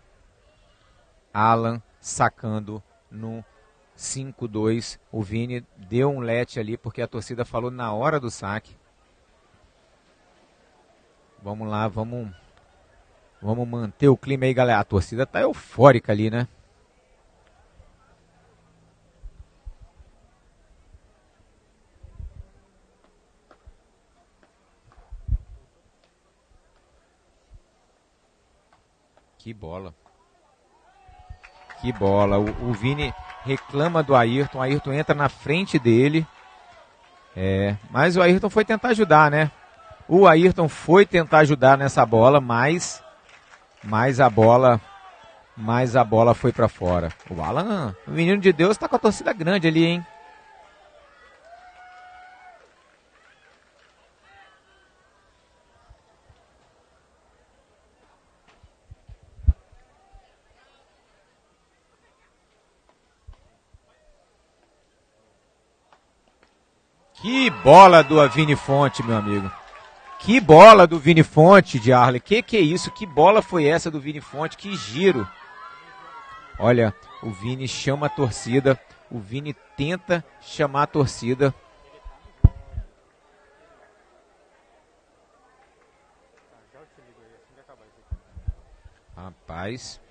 A: Alan sacando no 5-2. O Vini deu um let ali porque a torcida falou na hora do saque. Vamos lá, vamos manter o clima aí, galera. A torcida tá eufórica ali, né? Que bola. Que bola. O Vini reclama do Ayrton. O Ayrton entra na frente dele. Mas o Ayrton foi tentar ajudar, né? O Ayrton foi tentar ajudar nessa bola, mas a bola foi pra fora. O Alan, o menino de Deus, tá com a torcida grande ali, hein? Que bola do Vini Fonte, meu amigo. Que bola do Vini Fonte, de Arley. Que é isso? Que bola foi essa do Vini Fonte? Que giro. Olha, o Vini chama a torcida. O Vini tenta chamar a torcida. Rapaz.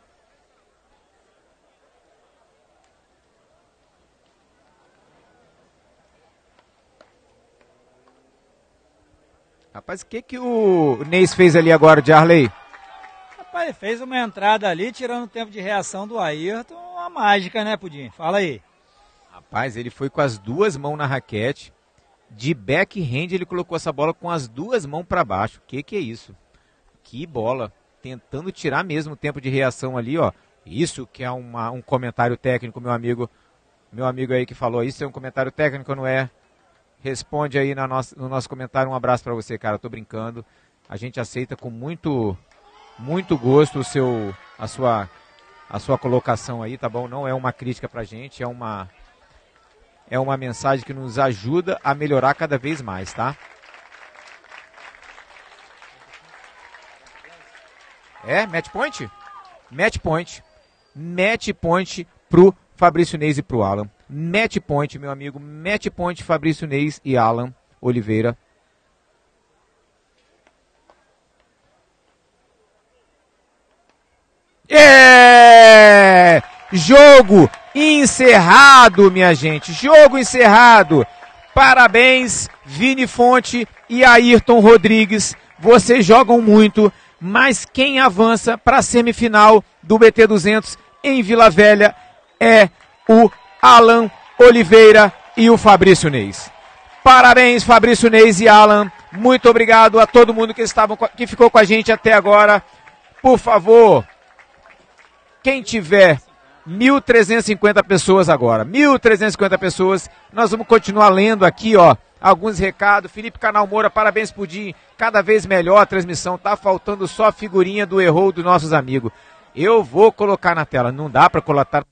A: Rapaz, o que o Neis fez ali agora, de Arley?
B: Rapaz, ele fez uma entrada ali, tirando o tempo de reação do Ayrton, uma mágica, né, Pudim? Fala aí.
A: Rapaz, ele foi com as duas mãos na raquete, de backhand ele colocou essa bola com as duas mãos para baixo. Que é isso? Que bola, tentando tirar mesmo o tempo de reação ali, ó. Isso que é um comentário técnico, meu amigo aí que falou, isso é um comentário técnico, não é? Responde aí no nosso comentário. Um abraço para você, cara. Tô brincando. A gente aceita com muito gosto a sua colocação aí, tá bom? Não é uma crítica pra gente, é uma mensagem que nos ajuda a melhorar cada vez mais, tá? Match point? Match point. Match point pro Fabrício Neis e pro Alan. Match point, meu amigo. Match point, Fabrício Neis e Alan Oliveira. Jogo encerrado, minha gente. Jogo encerrado. Parabéns, Vini Fonte e Ayrton Rodrigues. Vocês jogam muito, mas quem avança para a semifinal do BT200 em Vila Velha é o Alan Oliveira e o Fabrício Neis. Parabéns, Fabrício Neis e Alan. Muito obrigado a todo mundo que ficou com a gente até agora. Por favor, quem tiver 1.350 pessoas agora, 1.350 pessoas, nós vamos continuar lendo aqui, ó, alguns recados. Felipe Canal Moura, parabéns, Pudim, cada vez melhor a transmissão, tá faltando só a figurinha do erro dos nossos amigos. Eu vou colocar na tela, não dá para colocar